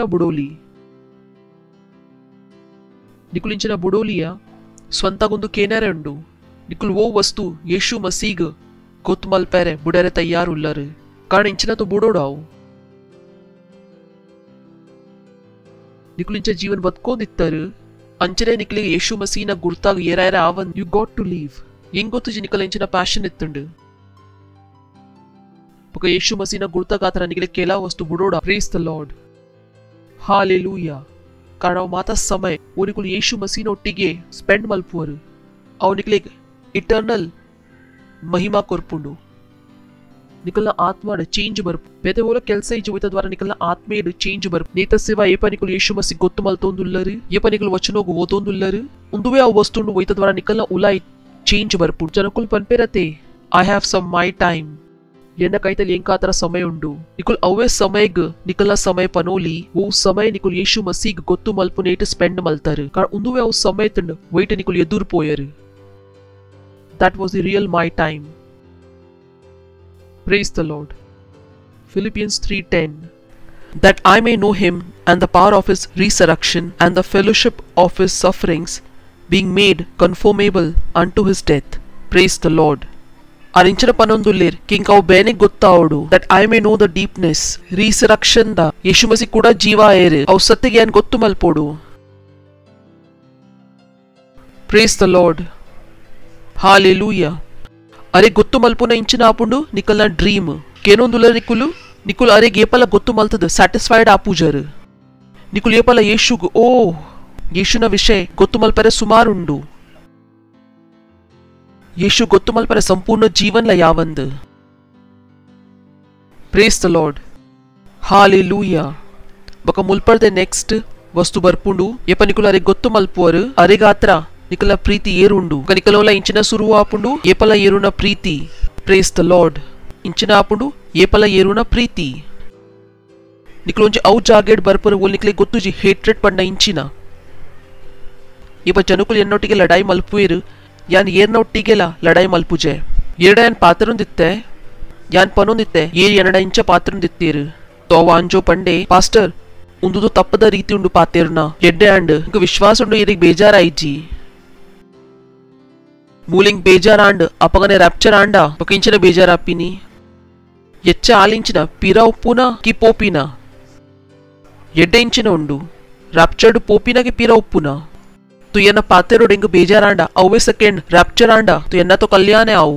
ಬುಡೋಲಿಯ ಸ್ವಂತಗೊಂದು ಕೇನರೆ ಉಂಡು ನಿಕುಲ್ ಓ ವಸ್ತು ಯೇಸು ಮಸೀಗ್ ಗೊತ್ತು ಮಲ್ಪೆರೆ ಬುಡರೆ ತಯ್ಯಾರುಲ್ಲರು ಕಾರಣ ಇಂಚಿನ ತು ಬುಡೋಡಾವು ನಿಕುಲಿಂಚ ಜೀವನ್ ಬದುಕೋದಿತ್ತರು ಅಂಚನೆ ನಿಕಲಿಗೆ ಯೇಸು ಮಸೀನ ಗುರ್ತಾಗ ಏರಾಯರ ಆವನ್ ಯು ಗಾಟ್ ಟು ಲೀವ್ ಹೆಂಗ್ ಗೊತ್ತು ಜಿ ನಿಕಲ ಇಂಚಿನ ಪ್ಯಾಷನ್ ಇತ್ತುಂಡು ಬೊಕ ಯೇಸು ಮಸೀನ ಗುರ್ತಾಗಾತರ ನಿಕಲೆ ಕೆಲ ವಸ್ತು ಬುಡೋಡ. Praise the lord. ಹಾಲೆಲೂಯಾ. ಕಾರಣ ಅವು ಮಾತಾ ಸಮಯ ಓನಿಕುಲು ಯೇಸು ಮಸೀನ ಒಟ್ಟಿಗೆ ಸ್ಪೆಂಡ್ ಮಲ್ಪುವರು ಅವು ನಿಕಲೆ ಇಟರ್ನಲ್ ಮಹಿಮಾ ಕೊರ್ಪುಂಡು ನಿಕಲ್ನ ಆತ್ಮಡ ಚೇಂಜ್ ಬರ್ಪು ಬೇತೆ ಓಲ ಕೆಲಸ ಇಜ್ಜಿ ಹೋಯ್ತ ದ್ವಾರ ನಿಕಲ್ನ ಆತ್ಮೇಡು ಚೇಂಜ್ ಬರ್ಪು ನೇತ ಸೇವಾ ಏಪ ನಿಕಲು ಯೇಸು ಮಸಿ ಗೊತ್ತು ಮಲ್ತೊಂದುಲ್ಲರು ಏಪ ನಿಕಲು ವಚನೋಗು ಓದೊಂದುಲ್ಲರು ಉಂದುವೆ ಅವು ವಸ್ತುಂಡು ಹೋಯ್ತ ದ್ವಾರ ನಿಕಲ್ನ ಉಲಾಯಿ ಚೇಂಜ್ ಬರ್ಪು ಜನಕುಲ್ ಪನ್ಪೆರತೆ I have some my time ಎನ್ನ ಕೈತಲ್ಲಿ ಎಂಕಾತರ ಸಮಯ ಉಂಡು ನಿಕುಲ್ ಅವೇ ಸಮಯಗ್ ನಿಕಲ್ನ ಸಮಯ ಪನೋಲಿ ಓ ಸಮಯ ನಿಕುಲ್ ಯೇಸು ಮಸೀಗ್ ಗೊತ್ತು ಮಲ್ಪು ನೇಟ್ ಸ್ಪೆಂಡ್ ಮಲ್ತಾರು ಕಾರಣ ಉಂದುವೆ ಅವು ಸಮಯ ತಂಡು ವೈಟ್ ನಿಕುಲ್ ಎದುರು ಪೋಯರು. That was the real my time. Praise the Lord. Philippians 3:10. That I may know him and the power of his resurrection and the fellowship of his sufferings, being made conformable unto his death. Praise the Lord. ಅರಿಂಚನ ಪನೊಂದುಲ್ಲೇರ್ ಕಿಂಕ ಅವು ಬೇನೆ ಗೊತ್ತಾವಡು that I may know the deepness resurrection the Yesu ಮಸಿ ಕೂಡ ಜೀವ ಏರು ಅವು ಸತ್ತಿಗೆ ಏನ್ ಗೊತ್ತು ಮಲ್ಪೋಡು. Praise the lord. ಹಾಲೆಲೂಯಾ. ಅರೆ ಗೊತ್ತು ಮಲ್ಪುನ ಇಂಚಿನ ಆಪುಂಡು ನಿಕಲ್ನ ಡ್ರೀಮ್ ಕೇನೊಂದುಲ್ಲ ನಿಕುಲು ನಿಕುಲ್ ಅರೆ ಏಪಲ ಗೊತ್ತು ಮಲ್ತದ ಸ್ಯಾಟಿಸ್ಫೈಡ್ ಆಪೂಜರು ನಿಕುಲ್ ಏಪಲ ಯೇಸುಗು ಓ ಯೇಸುನ ವಿಷಯ ಗೊತ್ತು ಮಲ್ಪರೆ ಸುಮಾರುಂಡು ಯೇಸು ಗೊತ್ತು ಮಲ್ಪರೆ ಸಂಪೂರ್ಣ ಜೀವನ್ಲ ಯಾವಂದು ಪ್ರೇಸ್ ದ ಲಾರ್ಡ್ ಹಾಲೆಲೂಯಾ ಬಕ ಮುಲ್ಪರ್ದೆ ನೆಕ್ಸ್ಟ್ ವಸ್ತು ಬರ್ಪುಂಡು ಏಪ ನಿಕುಲ್ ಅರೆ ಗೊತ್ತು ಮಲ್ಪುವರು ಅರೆಗಾತ್ರ ನಿಕಲ ಪ್ರೀತಿ ಏರುಂಡು ನಿಕಲೋಲ ಇಂಚಿನ ಸುರು ಆಪುಂಡು ಏಪಲ ಏರುನ ಪ್ರೀತಿ ಪ್ರೇಸ್ ದ ಲಾರ್ಡ್ ಇಂಚಿನ ಆಪುಂಡು ಏಪಲ ಏರುನ ಪ್ರೀತಿ ನಿಕಲೊಂಜಿ ಅವು ಜಾಗೇಡ್ ಬರ್ಪುರ ಓಲ್ ನಿಕಲೆ ಗೊತ್ತುಜಿ ಹೇಟ್ರೆಡ್ ಪಂಡ ಇಂಚಿನ ಏಪ ಜನಕುಲು ಎನ್ನೊಟ್ಟಿಗೆ ಲಡಾಯಿ ಮಲ್ಪುವೇರು ಯಾನ್ ಏರ್ನೊಟ್ಟಿಗೆಲ ಲಡಾಯಿ ಮಲ್ಪುಜೆ ಎರಡ ಯಾನ್ ಪಾತ್ರೊಂದಿತ್ತೆ ಯಾನ್ ಪನೊಂದಿತ್ತೆ ಏರ್ ಎನ್ನಡ ಇಂಚ ಪಾತ್ರೊಂದಿತ್ತೇರು ತೋವ ಅಂಜೋ ಪಂಡೆ ಪಾಸ್ಟರ್ ಉಂದುದು ತಪ್ಪದ ರೀತಿ ಉಂಡು ಪಾತೇರ್ನ ಎಡ್ಡೆ ಆಂಡ್ ಇಂಕ ವಿಶ್ವಾಸ ಉಂಡು ಏರಿಗ್ ಬೇಜಾರಾಯಿಜಿ ಮೂಲಿಂಗ್ ಬೇಜಾರಾಂಡ್ ಅಪಗನೆ ರ್ಯಾಪ್ಚರ್ ಆಂಡ ಪಕಿಂಚನ ಬೇಜಾರಾಪಿನಿ ಎಚ್ಚ ಆಲಿಂಚಿನ ಪಿರ ಉಪ್ಪುನ ಕಿ ಪೋಪಿನ ಎಡ್ಡೆ ಇಂಚಿನ ಉಂಡು ರ್ಯಾಪ್ಚರ್ಡ್ ಪೋಪಿನಗೆ ಪಿರ ಉಪ್ಪುನ ತು ಎನ್ನ ಪಾತೆರೋಡು ಎಂಗ ಬೇಜಾರಾಂಡ ಅವೇ ಸೆಕೆಂಡ್ ರ್ಯಾಪ್ಚರ್ ಆಂಡ ತು ಎನ್ನ तो ಕಲ್ಯಾಣೆ ಆವು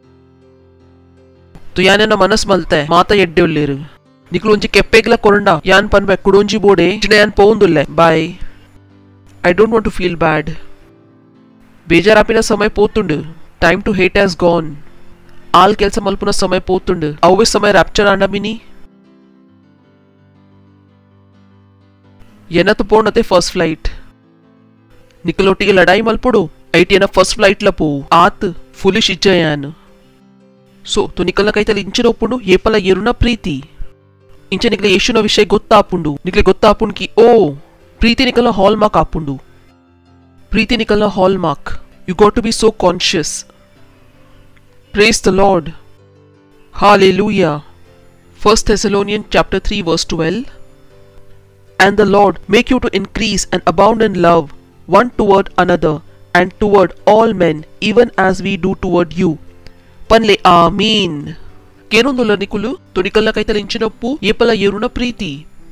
ತು ಯಾನೆನ್ನ ಮನಸ್ ಮಲ್ತೆ ಮಾತ ಎಡ್ಡೆ ಉಳ್ಳೇರು ನಿಕಲು ಒಂಜಿ ಕೆಪ್ಪೆಗ್ಲ ಕೊರಂಡ ಯಾನ್ ಪನ್ಬೆ ಕುಡೊಂಜಿ ಬೋಡೆ ಚಿನ ಯಾನ್ ಪೋಂದುಲ್ಲೆ boy I don't want to feel bad ಬೇಜಾರಾಪಿನ ಸಮಯ ಪೋತುಂಡು time to hate has gone all ಕೆಲಸ ಮಲ್ಪುನ ಸಮಯ ಪೋತುಂಡು ಅವೇ ಸಮಯ ರ್ಯಾಪ್ಚರ್ ಆಂಡ ಮಿನಿ ಎನ್ನತು ಪೋಣತೆ ಫಸ್ಟ್ ಫ್ಲೈಟ್ ನಿಕಲೊಟ್ಟಿಗೆ ಲಡಾಯಿ ಮಲ್ಪುಡು ಐಟಿಯನ ಫಸ್ಟ್ ಫ್ಲೈಟ್ ಲ ಪೋವು ಆತ್ ಫುಲಿಶ್ ಇಜ್ಜಯಾನ್ ಸೊ ತು ನಿಕಲ್ನ ಕೈತಲ್ಲಿ ಇಂಚಿನ ಒಪ್ಪುಂಡು ಏಪಲ ಏರುನ ಪ್ರೀತಿ ಇಂಚ ನಿಕಲೆ ಯೇಸುನ ವಿಷಯ ಗೊತ್ತಾಪುಂಡು ನಿಕಲೆ ಗೊತ್ತಾಪುಂಡು ಕಿ ಓ ಪ್ರೀತಿ ನಿಕಲ್ನ ಹಾಲ್ ಮಾರ್ಕ್ ಆಪುಂಡು ಪ್ರೀತಿ ನಿಕಲ್ನ hallmark you got to be so conscious praise the lord hallelujah 1 Thessalonians chapter 3 verse 12 And the Lord make you to increase and abound in love one toward another and toward all men even as we do toward you ಪನ್ಲೆ amen ಕೇನೊಂದುಲ್ಲ ನಿಕುಲು ತುನಿಕಲ್ನ ಕೈತಲ ಇಂಚಿನೊಪ್ಪು ಏಪಲ ಏರುನ ಪ್ರೀತಿ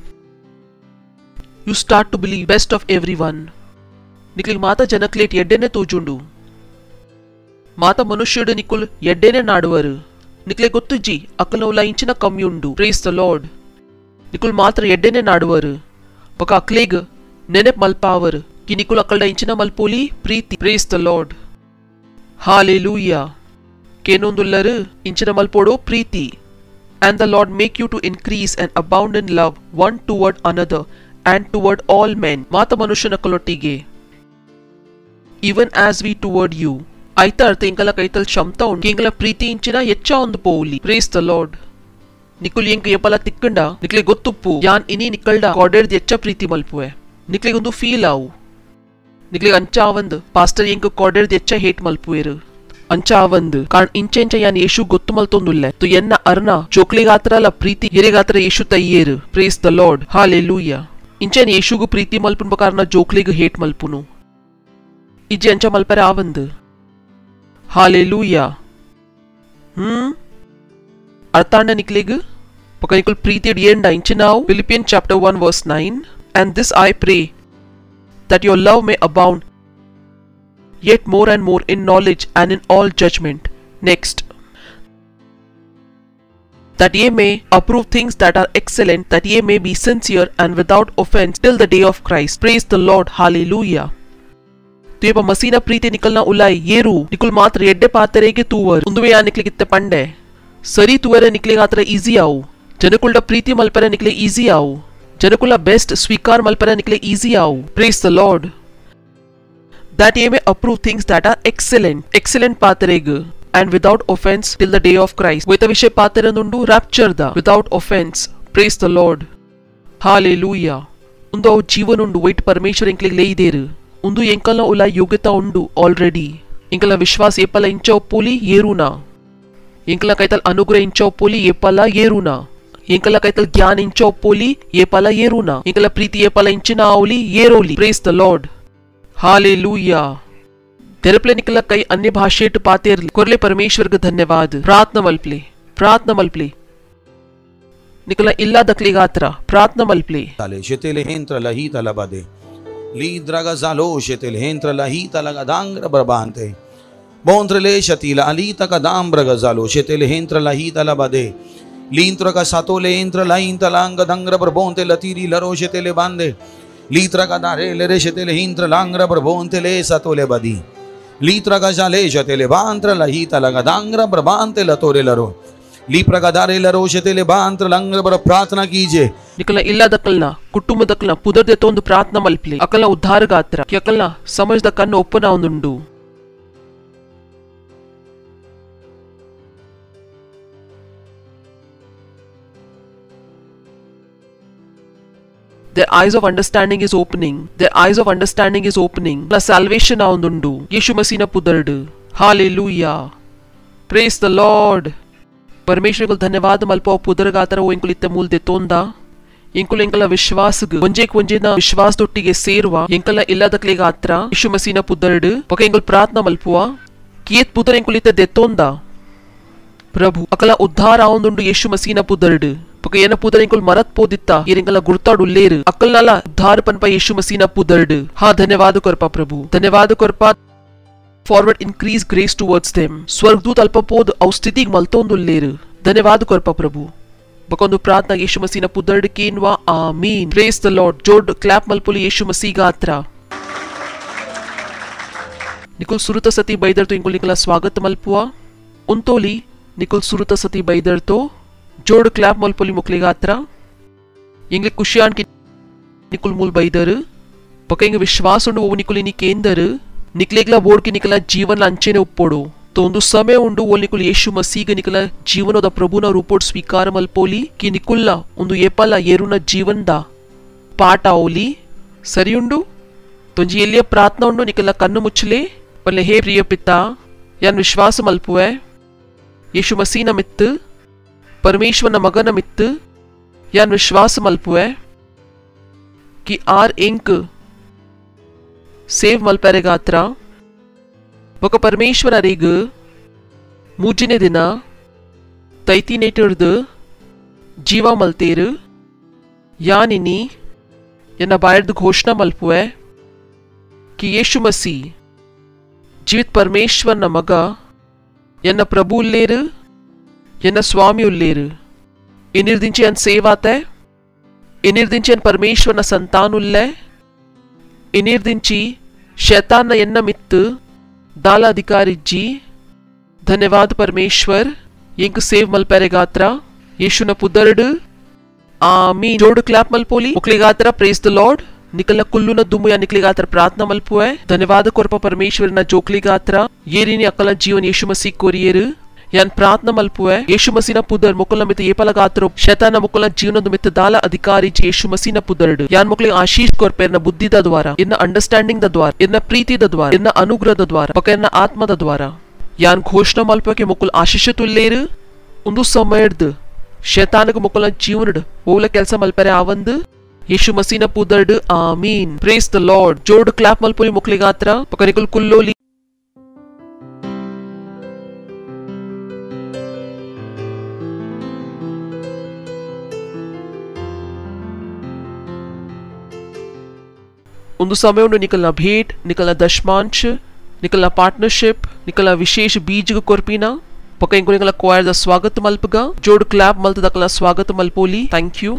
you start to believe best of every one ನಿಕಲಿಗೆ ಮಾತ ಜನಕ್ಲೇಟ್ ಎಡ್ಡೆನೆ ತೋಜುಂಡು ಮಾತ ಮನುಷ್ಯುಡು ನಿಕುಲ್ ಎಡ್ಡೆನೆ ನಾಡುವರು ನಿಕಲೆ ಗೊತ್ತುಜ್ಜಿ ಅಕ್ಕಲವುಲ ಇಂಚಿನ ಕಮ್ಮಿ ಉಂಡು ಪ್ರೇಸ್ ದ ಲಾರ್ಡ್ ನಿಕುಲ್ ಮಾತ್ರ ಎಡ್ಡೆನೆ ನಾಡುವರು ಬಕ ಅಕ್ಲೇಗ್ ನೆನೆಪ್ ಮಲ್ಪಾವರು ಕಿ ನಿಕುಲ್ ಅಕ್ಕಲ್ಡ ಇಂಚಿನ ಮಲ್ಪೋಲಿ ಪ್ರೀತಿ ಪ್ರೇಸ್ ದ ಲಾರ್ಡ್ ಹಾಲೆಲೂಯಾ ಕೇನೊಂದುಲ್ಲರು ಇಂಚಿನ ಮಲ್ಪೋಡೋ ಪ್ರೀತಿ and the Lord make you to increase and abound in love one toward another and toward all men ಮಾತ ಮನುಷ್ಯನ ಕಲೊಟ್ಟಿಗೆ even as we toward you ಐತ ಅರ್ಥ ಇಂಕಲ ಕೈತಲ್ ಕ್ಷಮತಾ ಉಂಡು ಇಂಕಲ ಪ್ರೀತಿ ಇಂಚಿನ ಹೆಚ್ಚ ಒಂದು ಪೋಲಿ ಪ್ರೇಸ್ ದ ಲಾರ್ಡ್ ನಿಕುಲ್ ಎಂಕ ಏಪಲ ತಿಕ್ಕಂಡ ನಿಕ್ಲೆ ಗೊತ್ತುಪ್ಪು ಯಾನ್ ಇನಿ ನಿಕಲ್ಡ ಕಾಡೆರ್ದು ಹೆಚ್ಚ ಪ್ರೀತಿ ಮಲ್ಪುವೆ ನಿಕ್ಲೆಗೊಂದು ಫೀಲ್ ಆವು ನಿಕ್ಲೆಗ್ ಅಂಚ ಆವಂದು ಪಾಸ್ಟರ್ ಎಂಕ ಕಾಡೆರ್ದು ಹೆಚ್ಚ ಹೇಟ್ ಮಲ್ಪುವೆರು ಅಂಚ ಆವಂದು ಕಾರಣ ಇಂಚೆಂಚ ಯಾನ್ ಯೇಸು ಗೊತ್ತು ಮಲ್ತೊಂದುಲ್ಲೆ ತು ಎನ್ನ ಅರ್ನ ಜೋಕ್ಲಿಗಾತ್ರಲ ಪ್ರೀತಿ ಹಿರಿಗಾತ್ರ ಯೇಸು ತಯ್ಯೇರು ಪ್ರೇಸ್ ದ ಲಾರ್ಡ್ ಹಾಲೆಲೂಯಾ ಇಂಚೆನ್ ಯೇಸುಗು ಪ್ರೀತಿ ಮಲ್ಪುನ ಕಾರಣ ಜೋಕ್ಲಿಗು ಹೇಟ್ ಮಲ್ಪುನು ಇಜ್ಜಿ ಅಂಚ ಮಲ್ಪರೆ ಆವಂದು ಹಾಲೆಲೂಯಾ ಅರ್ಥಾಂಡ ನಿಕ್ಲೆಗ್ ಪಕ ನಿಕುಲ್ ಪ್ರೀತಿ ಏಂಡ ಇಂಚೆ ನಾವು Philippian chapter 1 verse 9 and this I pray that your love may abound yet more and more in knowledge and in all judgment. Next, that ye may approve things that are excellent, that ye may be sincere and without offense till the day of Christ. Praise the Lord. Hallelujah. तुयेप मसीना प्रीति निकलना उलाई येरू निकुल मात्र एड्डे पातरेगे तूवर उंदुवे या निकले कित्ते पंडे सरी तुवरे निकले गात्र easy आऊ जनकुल्ड प्रीति मल्परे निकले easy आऊ जनकुल्ड बेस्ट स्वीकार मल्परे निकले easy आऊ. Praise the Lord. That ye may approve things that are excellent pataregu and without offense till the day of Christ. Veta vishay patarendundu rapture da without offense. Praise the Lord. Hallelujah. Undu avu jeevanundu wait parmeshwar enklige leideru. Undu enkalna ula yogyata undu already. Enkala vishwas epala incha oppoli yeruna. Enkala kaital anugrah incha oppoli epala yeruna. Enkala kaital gyan incha oppoli epala yeruna. Enkala preeti epala inchina avuli yeroli. Praise the Lord. Hallelujah तेरप्ले निकला कई अन्य भाषेट पातेर कोरले परमेश्वर का धन्यवाद प्रार्थना मल्पले निकला इल्ला दकली गात्रा प्रार्थना मल्पले ताले शेतेले हेंत्र लही तलबदे लीद्रगा जालो शेतेले हेंत्र लही तलगा दांग्र बरबांते बोंत्रले शतीला अली तका दाम्ब्रगा जालो शेतेले हेंत्र लही तलबदे लींत्र का सातोले इंत्र लाइन तलांग दंग्र प्रभोंते लतीरी लरोशे तेले बांधे लीत्र का दारे ले रेशे तेले इंत्र लांग्र प्रभोंते ले सातोले बदी लीत्र का जाले शतेले बांत्र लही तलगा दांग्र प्रभांते लतोरे लरो लीप्र का दारे लरोशे तेले बांत्र लंग्र पर प्रार्थना कीजिए ನಿಕಲ ಇಲ್ಲದಕ್ಕಲ್ನ ಕುಟುಂಬದಕ್ಕಲ್ನ ಪುದರ್ದೆತ ಒಂದು ಪ್ರಾರ್ಥನಾ ಮಲ್ಪಲಿ ಅಕಲ್ನ ಉದ್ಧಾರ ಗಾತ್ರ ಅಕಲ್ನ ಸಮಾಜದ ಕಣ್ಣು ಒಪ್ಪನ ಒಂದುಂಡು Their eyes of understanding is opening. Their eyes of understanding is opening. La salvation avundundu. Yeshu Masina pudardu. Hallelujah. Praise the Lord. परमेश्वर धन्यवाद मल्पो पुदरगातर वो इंकुल इत्ते मूल देतोंदा इंकुल इंकला विश्वास ಒಂಜೇನ ವಿಶ್ವಾಸದೊಟ್ಟಿಗೆ ಸೇರುವ ಇಂಕಲ ಇಲ್ಲದಕ್ಲೆ ಗಾತ್ರ ಯೇಸು ಮಸೀನ ಪುದರ್ಡು ಪಕ ಇಂಕುಲ್ ಪ್ರಾರ್ಥನಾ ಮಲ್ಪುವ ಕಿಯತ್ ಪುದರ್ ಇಂಕುಲ್ ಇತ್ತೆ ದೆತ್ತೋಂದ ಪ್ರಭು ಅಕಲ ಉದ್ಧಾರ ಆವೊಂದುಂಡು ಯೇಸು ಮಸೀನ ಪುದರ್ಡು ಪಕ ಏನ ಪುದರ್ ಇಂಕುಲ್ ಮರತ್ ಪೋದಿತ್ತ ಏರಿಂಕಲ ಗುರ್ತಾಡು ಲೇರು ಅಕಲ್ನಲ ಉದ್ಧಾರ ಪನ್ಪ ಯೇಸು ಮಸೀನ ಪುದರ್ಡು ಹಾ ಧನ್ಯವಾದ ಕೊರ್ಪ ಪ್ರಭು ಧನ್ಯವಾದ ಕೊರ್ಪ forward increase grace towards them ಸ್ವರ್ಗದೂತ ಅಲ್ಪಪೋದ್ ಅವು ಸ್ಥಿತಿಗೆ ಮಲ್ತೊಂದು ಲೇರು ಧನ್ಯವಾದ ಕೊರ್ಪ ಪ್ರಭು ಬಕೊಂದು ಪ್ರಾರ್ಥನಾ ಯೇಸು ಮಸೀನ ಪುದರ್ಡ್ ಕೇನ್ವಾ ಆಮೀನ್ ಪ್ರೇಸ್ ದ ಲಾರ್ಡ್ ಜೋಡ್ ಕ್ಲಾಪ್ ಮಲ್ಪುಲಿ ಯೇಸು ಮಸೀ ಗಾತ್ರ ನಿಕುಲ್ ಸುರುತ ಸತಿ ಬೈದರ್ತು ಇಂಕುಲ್ ನಿಕಲ ಸ್ವಾಗತ ಮಲ್ಪುವ ಉಂತೋಲಿ ನಿಕುಲ್ ಸುರುತ ಸತಿ ಬೈದರ್ತು ಜೋಡ್ ಕ್ಲಾಪ್ ಮಲ್ಪುಲಿ ಮುಕ್ಲಿ ಗಾತ್ರ ಇಂಗ್ಲಿ ಖುಷಿಯಾನ್ ಕಿ ನಿಕುಲ್ ಮೂಲ್ ಬೈದರ್ ಪಕ ಇಂಗ ವಿಶ್ವಾಸ ಉಂಡು ಓ ನಿಕುಲಿ ನಿ ಕೇಂದರ್ निकलेगला बोर्ड की निकला जीवन अंचे ने उप्पोडो तो ಒಂದು ಸಮಯ ಉಂಡು ಓಲ್ ನಿಕುಲ್ ಯೇಸು ಮಸೀಗ ನಿಕಲ ಜೀವನದ ಪ್ರಭುನ ರೂಪೋಡ್ ಸ್ವೀಕಾರ ಮಲ್ಪೋಲಿ ಕಿ ನಿಕುಲ್ಲ ಒಂದು ಏಪಲ ಏರುನ ಜೀವನದ ಪಾಠ ಓಲಿ ಸರಿ ಉಂಡು ತೊಂಜಿ ಎಲ್ಲಿಯ ಪ್ರಾರ್ಥನಾ ಉಂಡು ನಿಕಲ ಕಣ್ಣು ಮುಚ್ಚಲೆ ಪಲ್ಲೆ ಹೇ ಪ್ರಿಯ ಪಿತಾ ಯಾನ್ ವಿಶ್ವಾಸ ಮಲ್ಪುವೆ ಯೇಸು ಮಸೀನ ಮಿತ್ತು ಪರಮೇಶ್ವರನ ಮಗನ ಮಿತ್ತು ಯಾನ್ ವಿಶ್ವಾಸ ಮಲ್ಪುವೆ ಕಿ ಆರ್ ಇಂಕ್ ಸೇವ್ ಮಲ್ಪೆರೆಗಾತ್ರ ఒక ಪರಮೇಶ್ವರ ರೇಗ ಮೂಜಿನೆ ದಿನ ತೈತಿನೇಟರ್ದು ಜೀವ ಮಲ್ತೇರು ಯಾನಿನಿ ಎನ್ನ ಬಾಯರ್ದು ಘೋಷಣಾ ಮಲ್ಪುವೆ ಕಿ ಯೇಸು ಮಸೀ ಜೀವಿತ್ ಪರಮೇಶ್ವರನ ಮಗ ಎನ್ನ ಪ್ರಭು ಉಲ್ಲೇರು ಎನ್ನ ಸ್ವಾಮಿ ಉಲ್ಲೇರು ಇನ್ನಿರ್ದಿಂಚಿ ಅನ್ ಸೇವಾತೆ ಇನ್ನಿರ್ದಿಂಚಿ ಅನ್ ಪರಮೇಶ್ವರನ ಸಂತಾನುಲ್ಲೆ ಇನ್ನಿರ್ದಿಂಚಿ ಶೈತಾನ ಎನ್ನ ಮಿತ್ತು दाला अधिकारी जी धन्यवाद परमेश्वर इंक सेव मलपेरे गात्रा यीशु न पुदर्ड आमीन जोड़ क्लैप मलपोली उकले गात्रा प्रेज द लॉर्ड निकलना कुल्लू न दुमु या निकले गात्रा प्रार्थना मलपुए धन्यवाद कोरपा परमेश्वर न जोकली गात्रा ये रीनी अकला जीवन यीशु मसीह कोरियर यान प्रार्थना मलपुए यीशु मसीह न पुदर मुकला मित ये पला गात्रो शैतान मुकला जीवन मित दाला अधिकारी यीशु मसीह न पुदर्ड यान मुकले आशीष कोरपे न बुद्धि द द्वारा इन्न अंडरस्टैंडिंग द द्वारा इन्न प्रीति द द्वारा इन्न अनुग्रह द द्वारा पके इन्न आत्मा द द्वारा यान घोषणा मलपुए के मुकुल आशीष तुल्लेर उंदु समयर्द शैतान को मुकला जीवन ओला केल्स मलपेरे आवंद यीशु मसीह न पुदर्ड आमीन प्रेज द लॉर्ड जोड़ क्लैप मलपुली मुकले गात्रा पकनिकुल कुल्लोली ಒಂದು ಸಮಯ ಉಂಡು ನಿಕಲ್ನ ಭೇಟ್ ನಿಕಲ್ನ ದಶಮಾಂಶ ನಿಕಲ್ನ ಪಾರ್ಟ್ನರ್ಶಿಪ್ ನಿಕಲ್ನ ವಿಶೇಷ ಬೀಜಗ ಕೊರ್ಪಿನ ಪಕ್ಕ ಇಂಕು ನಿಕಲ ಕ್ವಾಯರ್ದ ಸ್ವಾಗತ ಮಲ್ಪಗ ಜೋಡ್ ಕ್ಲಾಪ್ ಮಲ್ತ ದಕಲ ಸ್ವಾಗತ ಮಲ್ಪೋಲಿ thank you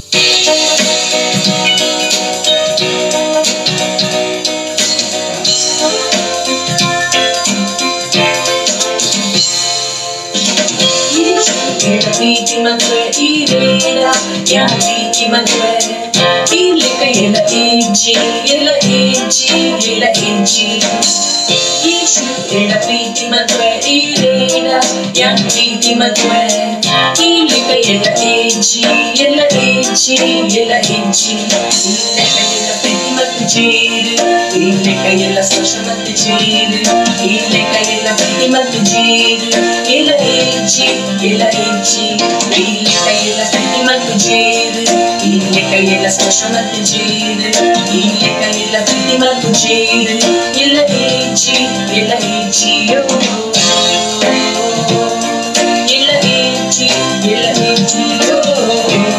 Yeshu ela priti matwe irena yang priti matwe ilika ela eji ela priti matwe jiru ilika ela sasha matwe jiru ilika ela priti matwe jiru ela eji ilika ela priti matwe jiru ilika ela sasha matwe jiru ilika ela priti matwe jiru ela eji ela eji ela eji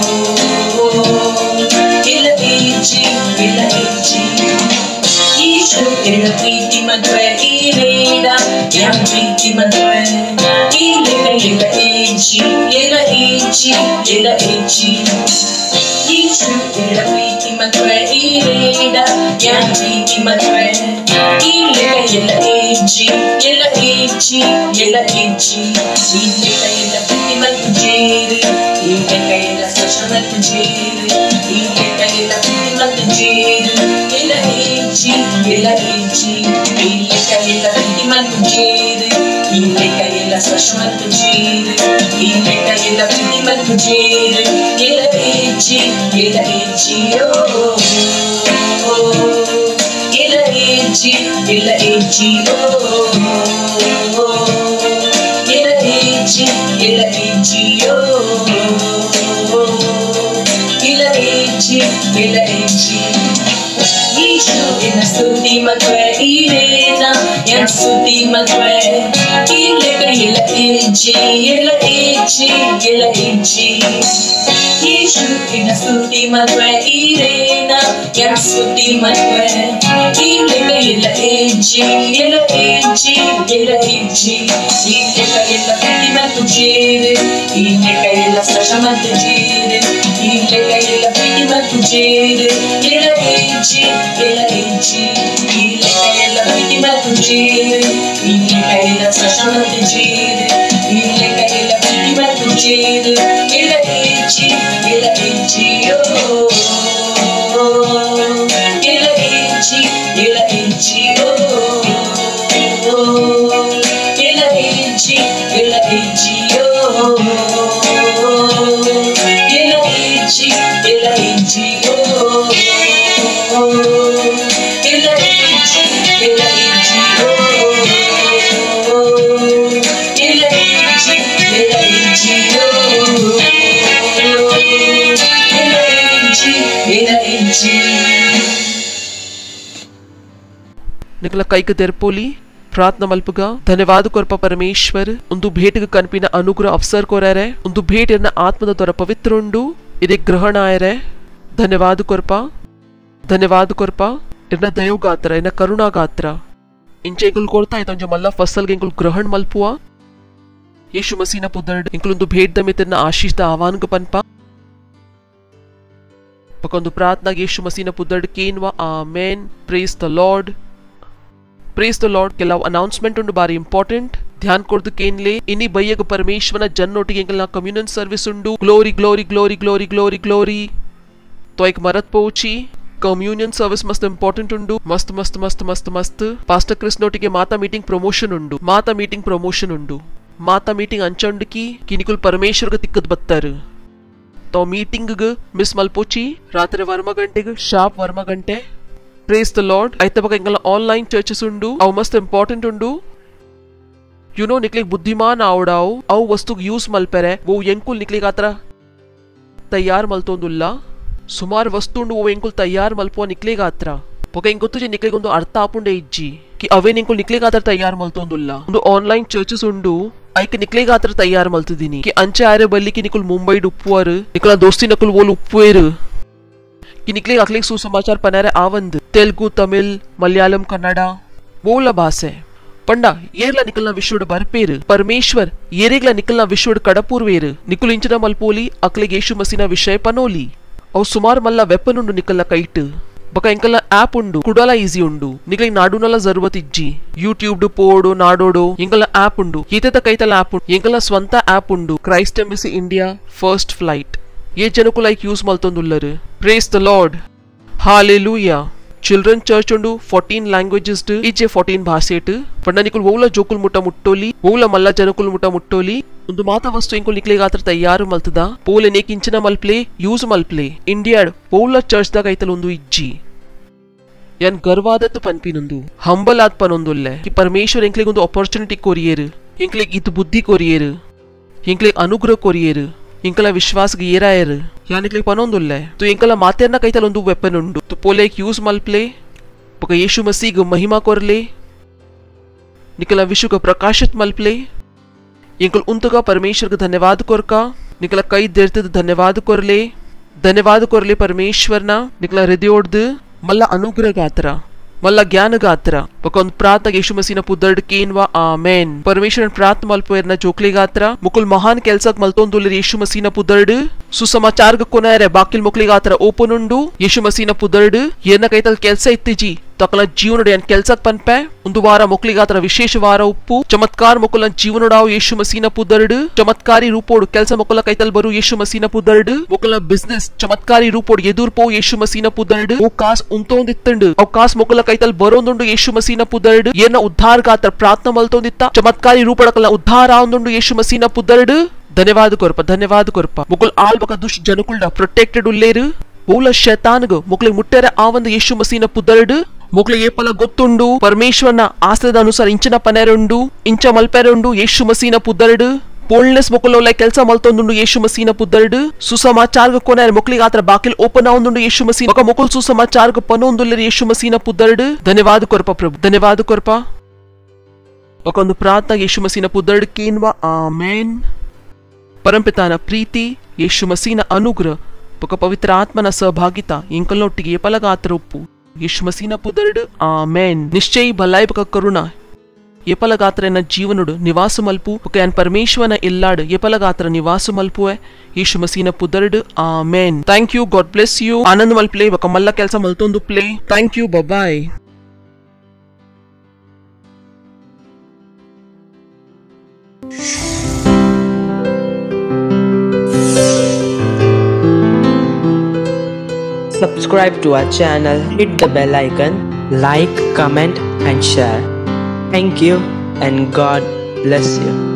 ela eji Yeshu ila priti madwe ireda yang priti madwe ila echi ila echi ila echi Yeshu ila priti madwe ireda yang priti madwe ila echi ila echi ila echi ila priti madwe ila sasha madwe ila priti madwe ila echi ila echi ila priti madwe ila sasha madwe ila priti madwe ila echi ila echi ila echi ila echi ila echi ila echi ila echi Yeshu ina stuti madwe irena yang stuti madwe ila echi ila echi ila echi Yeshu ina stuti madwe irena yang stuti madwe ila echi ila echi ila echi ila priti madwe ila sasha madwe ila priti madwe ila echi ila echi ila priti madwe ila sasha madwe ila priti madwe ila echi ila echi ila echi ila echi ila echi ila echi ila echi ila echi ila echi ila echi ila echi ila echi ನಿಖಲ ಕೈಕ ತೆರ್ಪೋಲಿ ಪ್ರಾರ್ಥನಾ ಮಲ್ಪಗ ಧನ್ಯವಾದ ಕೊರಪ ಪರಮೇಶ್ವರ್ ಒಂದು ಭೇಟಿಗೆ ಕನ್ಪಿನ ಅನುಗ್ರಹ ಅವಸರ್ ಕೊರರೆ ಒಂದು ಭೇಟಿಯನ್ನ ಆತ್ಮದ ತೊರ ಪವಿತ್ರ ಉಂಡು ಇದೇ ಗ್ರಹಣ ಆಯರೆ ಧನ್ಯವಾದ ಕೊರಪ ಇರ್ನ ದಯೋಗಾತ್ರ ಇನ್ನ ಕರುಣಾಗಾತ್ರ ಇಂಚೆ ಇಂಕುಲ್ ಕೊಡ್ತಾ ಇತ್ತ ಒಂಜ ಮಲ್ಲ ಫಸಲ್ಗೆ ಇಂಕುಲ್ ಗ್ರಹಣ ಮಲ್ಪುವ ಯೇಸು ಮಸೀನ ಪುದರ್ಡ್ ಇಂಕುಲೊಂದು ಭೇಟ್ ದಮಿತನ್ನ ಆಶೀಷದ ಆಹ್ವಾನಕ ಪನ್ಪ ಪಕೊಂದು ಪ್ರಾರ್ಥನಾ ಯೇಸು ಮಸೀನ ಪುದರ್ಡ್ ಕೇನ್ವಾ ಆಮೆನ್ ಪ್ರೇಸ್ ದ ಲಾರ್ಡ್ ಕೆಲವು ಅನೌನ್ಸ್ಮೆಂಟ್ ಉಂಡು ಬಾರಿ ಇಂಪಾರ್ಟೆಂಟ್ ಧ್ಯಾನ ಕೊಡ್ದು ಕೇನ್ಲೆ ಇನಿ ಬಯ್ಯಗ ಪರಮೇಶ್ವರನ ಜನ್ನೊಟ್ಟಿಗೆ ಎಂಕಲ್ನ ಕಮ್ಯುನಿಯನ್ ಸರ್ವಿಸ್ ಉಂಡು glory glory glory glory glory glory ತೋಯ್ಕ್ ಮರತ್ ಪೋಚಿ ಕಮ್ಯೂನಿಯನ್ ಸರ್ವಿಸ್ ಮಸ್ತ್ ಇಂಪಾರ್ಟೆಂಟ್ ಉಂಡು ಮಸ್ತ್ ಮಸ್ತ್ ಮಸ್ತ್ ಮಸ್ತ್ ಮಸ್ತ್ ಪಾಸ್ಟರ್ ಕ್ರಿಸ್ ನೊಟ್ಟಿಗೆ ಮಾತಾ ಮೀಟಿಂಗ್ ಪ್ರಮೋಷನ್ ಉಂಡು ಮಾತಾ ಮೀಟಿಂಗ್ ಅಂಚಂಡುಕಿ ಕಿನಿಕುಲ್ ಪರಮೇಶ್ವರ್ಗ ತಿಕ್ಕದ್ ಬತ್ತಾರು तो मीटिंग मिस मल्पोची रात्रि वर्म गंटे शार्प वर्म गंटे प्रेज द लॉर्ड ऐते बका इंगला ऑनलाइन चर्चेस उंडू अव मस्त इंपॉर्टेंट उंडू यू नो निकले बुद्धिमान आवडाव अव वस्तु यूज मल्पेरे वो ಎಂಕುಲ್ निकले गात्र तैयार मल्तोंदुल्ला सुमार वस्तु उंडू वो ಎಂಕುಲ್ तैयार मल्पो निकले गात्र बका इंगोतु जे निकले गोंदु अर्थ आपुंडे इज्जी कि अवे ಎಂಕುಲ್ निकले गात्र तैयार मल्तोंदुल्ला ಒಂದು ऑनलाइन चर्चेस उंडू ऐक निकले गात्र तैयार मल्तदीनी कि अंचे आरे बल्ली की निकुल मुंबई डुप्पुवर निकला दोस्ती नकुल वोल उप्पुवेर कि निकले अखले सुसमाचार पनारे आवंद तेलुगु तमिल मलयालम कन्नड़ा वोला भाषे पंडा येरला निकलना विश्वड बरपेर परमेश्वर येरेगला निकलना विश्वड कड़पूर्वेर निकुल इंचना मल्पोली अखले यीशु मसीना विषय पनोली अव सुमार मल्ला वेपन उंडु निकलना कईट बका इंकल्ला ऐप उंडु कुडाला ಈಸಿ ಉಂಡು ನಿಗಲಿ ನಾಡುನಲ ಜರುರತ್ ಇಜ್ಜಿ ಯೂಟ್ಯೂಬ್ ಪೋಡು ನಾಡೋಡು ಇಂಕಲ್ಲ ಆಪ್ ಉಂಡು ಈತೆತ ಕೈತಲ ಆಪ್ ಉಂಡು ಇಂಕಲ್ಲ ಸ್ವಂತ ಆಪ್ ಉಂಡು Christ embassy India first flight ये ಜನಕು ಲೈಕ್ ಯೂಸ್ ಮಲ್ತೊಂದುಲ್ಲರು praise the lord hallelujah children church ಉಂಡು 14 ಲ್ಯಾಂಗ್ವೇಜಸ್ ಇಜ್ಜೆ 14 ಭಾಷೆಟ್ ಪಂಡ ನಿಕುಲ್ ವೌಲ ಜೋಕುಲ್ ಮುಟ ಮುಟ್ಟೋಲಿ ವೌಲ ಮಲ್ಲ ಜನಕುಲ್ ಮುಟ ಮುಟ್ಟೋಲಿ ಒಂದು ಮಾತ ವಸ್ತು ಇಂಕುಲ್ ನಿಕ್ಲೆ ಗಾತ್ರ ತಯಾರು ಮಲ್ತದ ಪೋಲೆ ನೇಕಿಂಚನ ಮಲ್ಪ್ಲೆ ಯೂಸ್ ಮಲ್ಪ್ಲೆ ಇಂಡಿಯಾಡ್ ವೌಲ ಚರ್ಚ್ ದಾಗ ಐತಲ ಒಂದು ಇಜ್ಜಿ ಯನ್ ಗರ್ವಾದತ್ತು ಪನ್ಪಿನೊಂದು ಹಂಬಲ್ ಆದ್ ಪನೊಂದುಲ್ಲೆ कि परमेश्वर इंकले ಒಂದು अपॉर्चुनिटी कोरियेर इंकले इतु बुद्धि कोरियेर इंकले अनुग्रह कोरियेर इंकला विश्वास गियरायर यानिकले पनೊಂದುಲ್ಲೆ तो इंकला ಮಾತೆರ್ನ ಕೈತಲ ಒಂದು ವೆಪನ್ ಉಂಡು तो पोले यूज मल्प्ले पक यीशु मसीह ग महिमा कोरले निकला विश्व ग प्रकाशित मल्प्ले इंकल उंतगा परमेश्वर ग धन्यवाद कोरका निकला कई देरते धन्यवाद कोरले परमेश्वरना निकला हृदयोड मल्ला अनुग्रह गात्र మళ్ళా జ్ఞానగాత్ర ఒక ప్రార్థన ಯೇಸು ಮಸೀನ ಪುದರ್ಡ್ ಕೇನ್ವಾ ಆಮೆನ್ ಪರಮೇಶ್ವರನ್ ಪ್ರಾರ್ಥನೆ ಮಲ್ಪುವೆರ್ನ ಜೋಕ್ಲಿಗಾತ್ರ ಮುಕುಲ್ ಮಹಾನ್ ಕೆಲ್ಸಕ್ ಮಲ್ತೊಂದುಲ್ಲೆರ್ ಯೇಸು ಮಸೀನ ಪುದರ್ಡ್ ಸುಸಮಾಚಾರ್ಗ ಕೊನೆರೆ ಬಾಕಿಲ್ ಮುಕ್ಲಿಗಾತ್ರ ಓಪನ್ ಉಂಡು ಯೇಸು ಮಸೀನ ಪುದರ್ಡ್ ಏನ ಕೈತಲ್ ಕೆಲ್ಸ ಇತ್ತಿಜಿ ತಕಲ ಜೀವನಡು ಏನ್ ಕೆಲ್ಸಕ್ ಪನ್ಪೆ ಒಂದು ವಾರ ಮುಕ್ಲಿಗಾತ್ರ ವಿಶೇಷ ವಾರ ಉಪ್ಪು ಚಮತ್ಕಾರ ಮುಕುಲ ಜೀವನಡಾವು ಯೇಸು ಮಸೀನ ಪುದರ್ಡ್ ಚಮತ್ಕಾರಿ ರೂಪೋಡು ಕೆಲಸ ಮುಕುಲ ಕೈತಲ್ ಬರು ಯೇಸು ಮಸೀನ ಪುದರ್ಡ್ ಮುಕುಲ ಬಿಸ್ನೆಸ್ ಚಮತ್ಕಾರಿ ರೂಪೋಡು ಎದುರ್ಪೋ ಯೇಸು ಮಸೀನ ಪುದರ್ಡ್ ಓ ಕಾಸ್ ಉಂತೊಂದಿತ್ತಂಡು ಅವ್ ಕಾಸ್ ಮುಕುಲ ಕೈತಲ್ ಬರೋಂದುಂಡು ಯೇಸು ಮಸೀನ ಪುದರ್ಡ್ ಏನ ಉದ್ಧಾರ ಗಾತ್ರ ಪ್ರಾರ್ಥನೆ ಮಲ್ತೊಂದಿತ್ತ ಚಮತ್ಕಾರಿ ರೂಪಡಕಲ ಉದ್ಧಾರ ಆಂದುಂಡು ಯೇಸು ಮಸೀನ ಪುದರ್ಡ್ ಧನ್ಯವಾದ ಕೊರಪ ಮುಕುಲ್ ಆಲ್ಬಕ ದುಷ್ಟ ಜನಕುಲ್ಡ ಪ್ರೊಟೆಕ್ಟೆಡ್ ಉಲ್ಲೇರು ಮೂಲ ಶೈತಾನ್ಗ ಮುಕ್ಲಿಗೆ ಮುಟ್ಟೆರೆ ಆ ಒಂದು ಯೇಸು ಮಸೀನ ಪುದರ್ಡ್ ಮುಕ್ಲಿಗೆ ಏಪಲ ಗೊತ್ತುಂಡು ಪರಮೇಶ್ವರನ ಆಸದ ಅನುಸಾರ ಇಂಚಿನ ಪನೆರುಂಡು ಇಂಚ ಮಲ್ಪೆರುಂಡು ಯೇಸು ಮಸೀನ ಪುದರ್ಡ್ ಪೋಲ್ನೆಸ್ ಮುಕುಲ ಕೆಲಸ ಮಲ್ತೊಂದುಂಡು ಯೇಸು ಮಸೀನ ಪುದರ್ಡ್ ಸುಸಮಾಚಾರ್ಗ ಕೊನೆರೆ ಮುಕ್ಲಿಗೆ ಆತರ ಬಾಕಿಲ್ ಓಪನ್ ಆವೊಂದುಂಡು ಯೇಸು ಮಸೀನ ఒక ಮುಕುಲ್ ಸುಸಮಾಚಾರ್ಗ ಪನೊಂದುಲ್ಲೆರ್ ಯೇಸು ಮಸೀನ ಪುದರ್ಡ್ ಧನ್ಯವಾದ ಕೊರಪ ಪ್ರಭು ಧನ್ಯವಾದ ಕೊರಪ ಒಂದು ಪ್ರಾರ್ಥನೆ ಯೇಸು ಮಸೀನ ಪುದರ್ಡ್ ಕೇನ್ವಾ ಆಮೆನ್ ಪರಂಪಿತಾನ ಪ್ರೀತಿ ಯೇಸು ಮಸೀನ ಅನುಗ್ರಹ ఒక పవిత్ర ఆత్మన సహభాగిత ఇంకల్నొట్టిಗೆ ఏపలగాత్ర ఉప్పు ಯೇಸು ಮಸೀನ ಪುದರ್ಡ್ ಆಮೆನ್ ನಿಶ್ಚಯ ಭಲಾಯಿ ಬಕ ಕರುಣ ಏಪಲಗಾತ್ರ ಎನ್ನ ಜೀವನುಡು ನಿವಾಸ ಮಲ್ಪು ఒక యాన్ పరమేశ్వరన ఇల్లాడు ఏపలగాత్ర నివాస మల్పుವೆ ಯೇಸು ಮಸೀನ ಪುದರ್ಡ್ amen thank you God bless you ఆనంద్ మల్ ప్లే ఒక మల్ల ಕೆಲಸ మల్తొందు ప్లే thank you bye Subscribe to our channel, hit the bell icon, like, comment and share. Thank you and God bless you.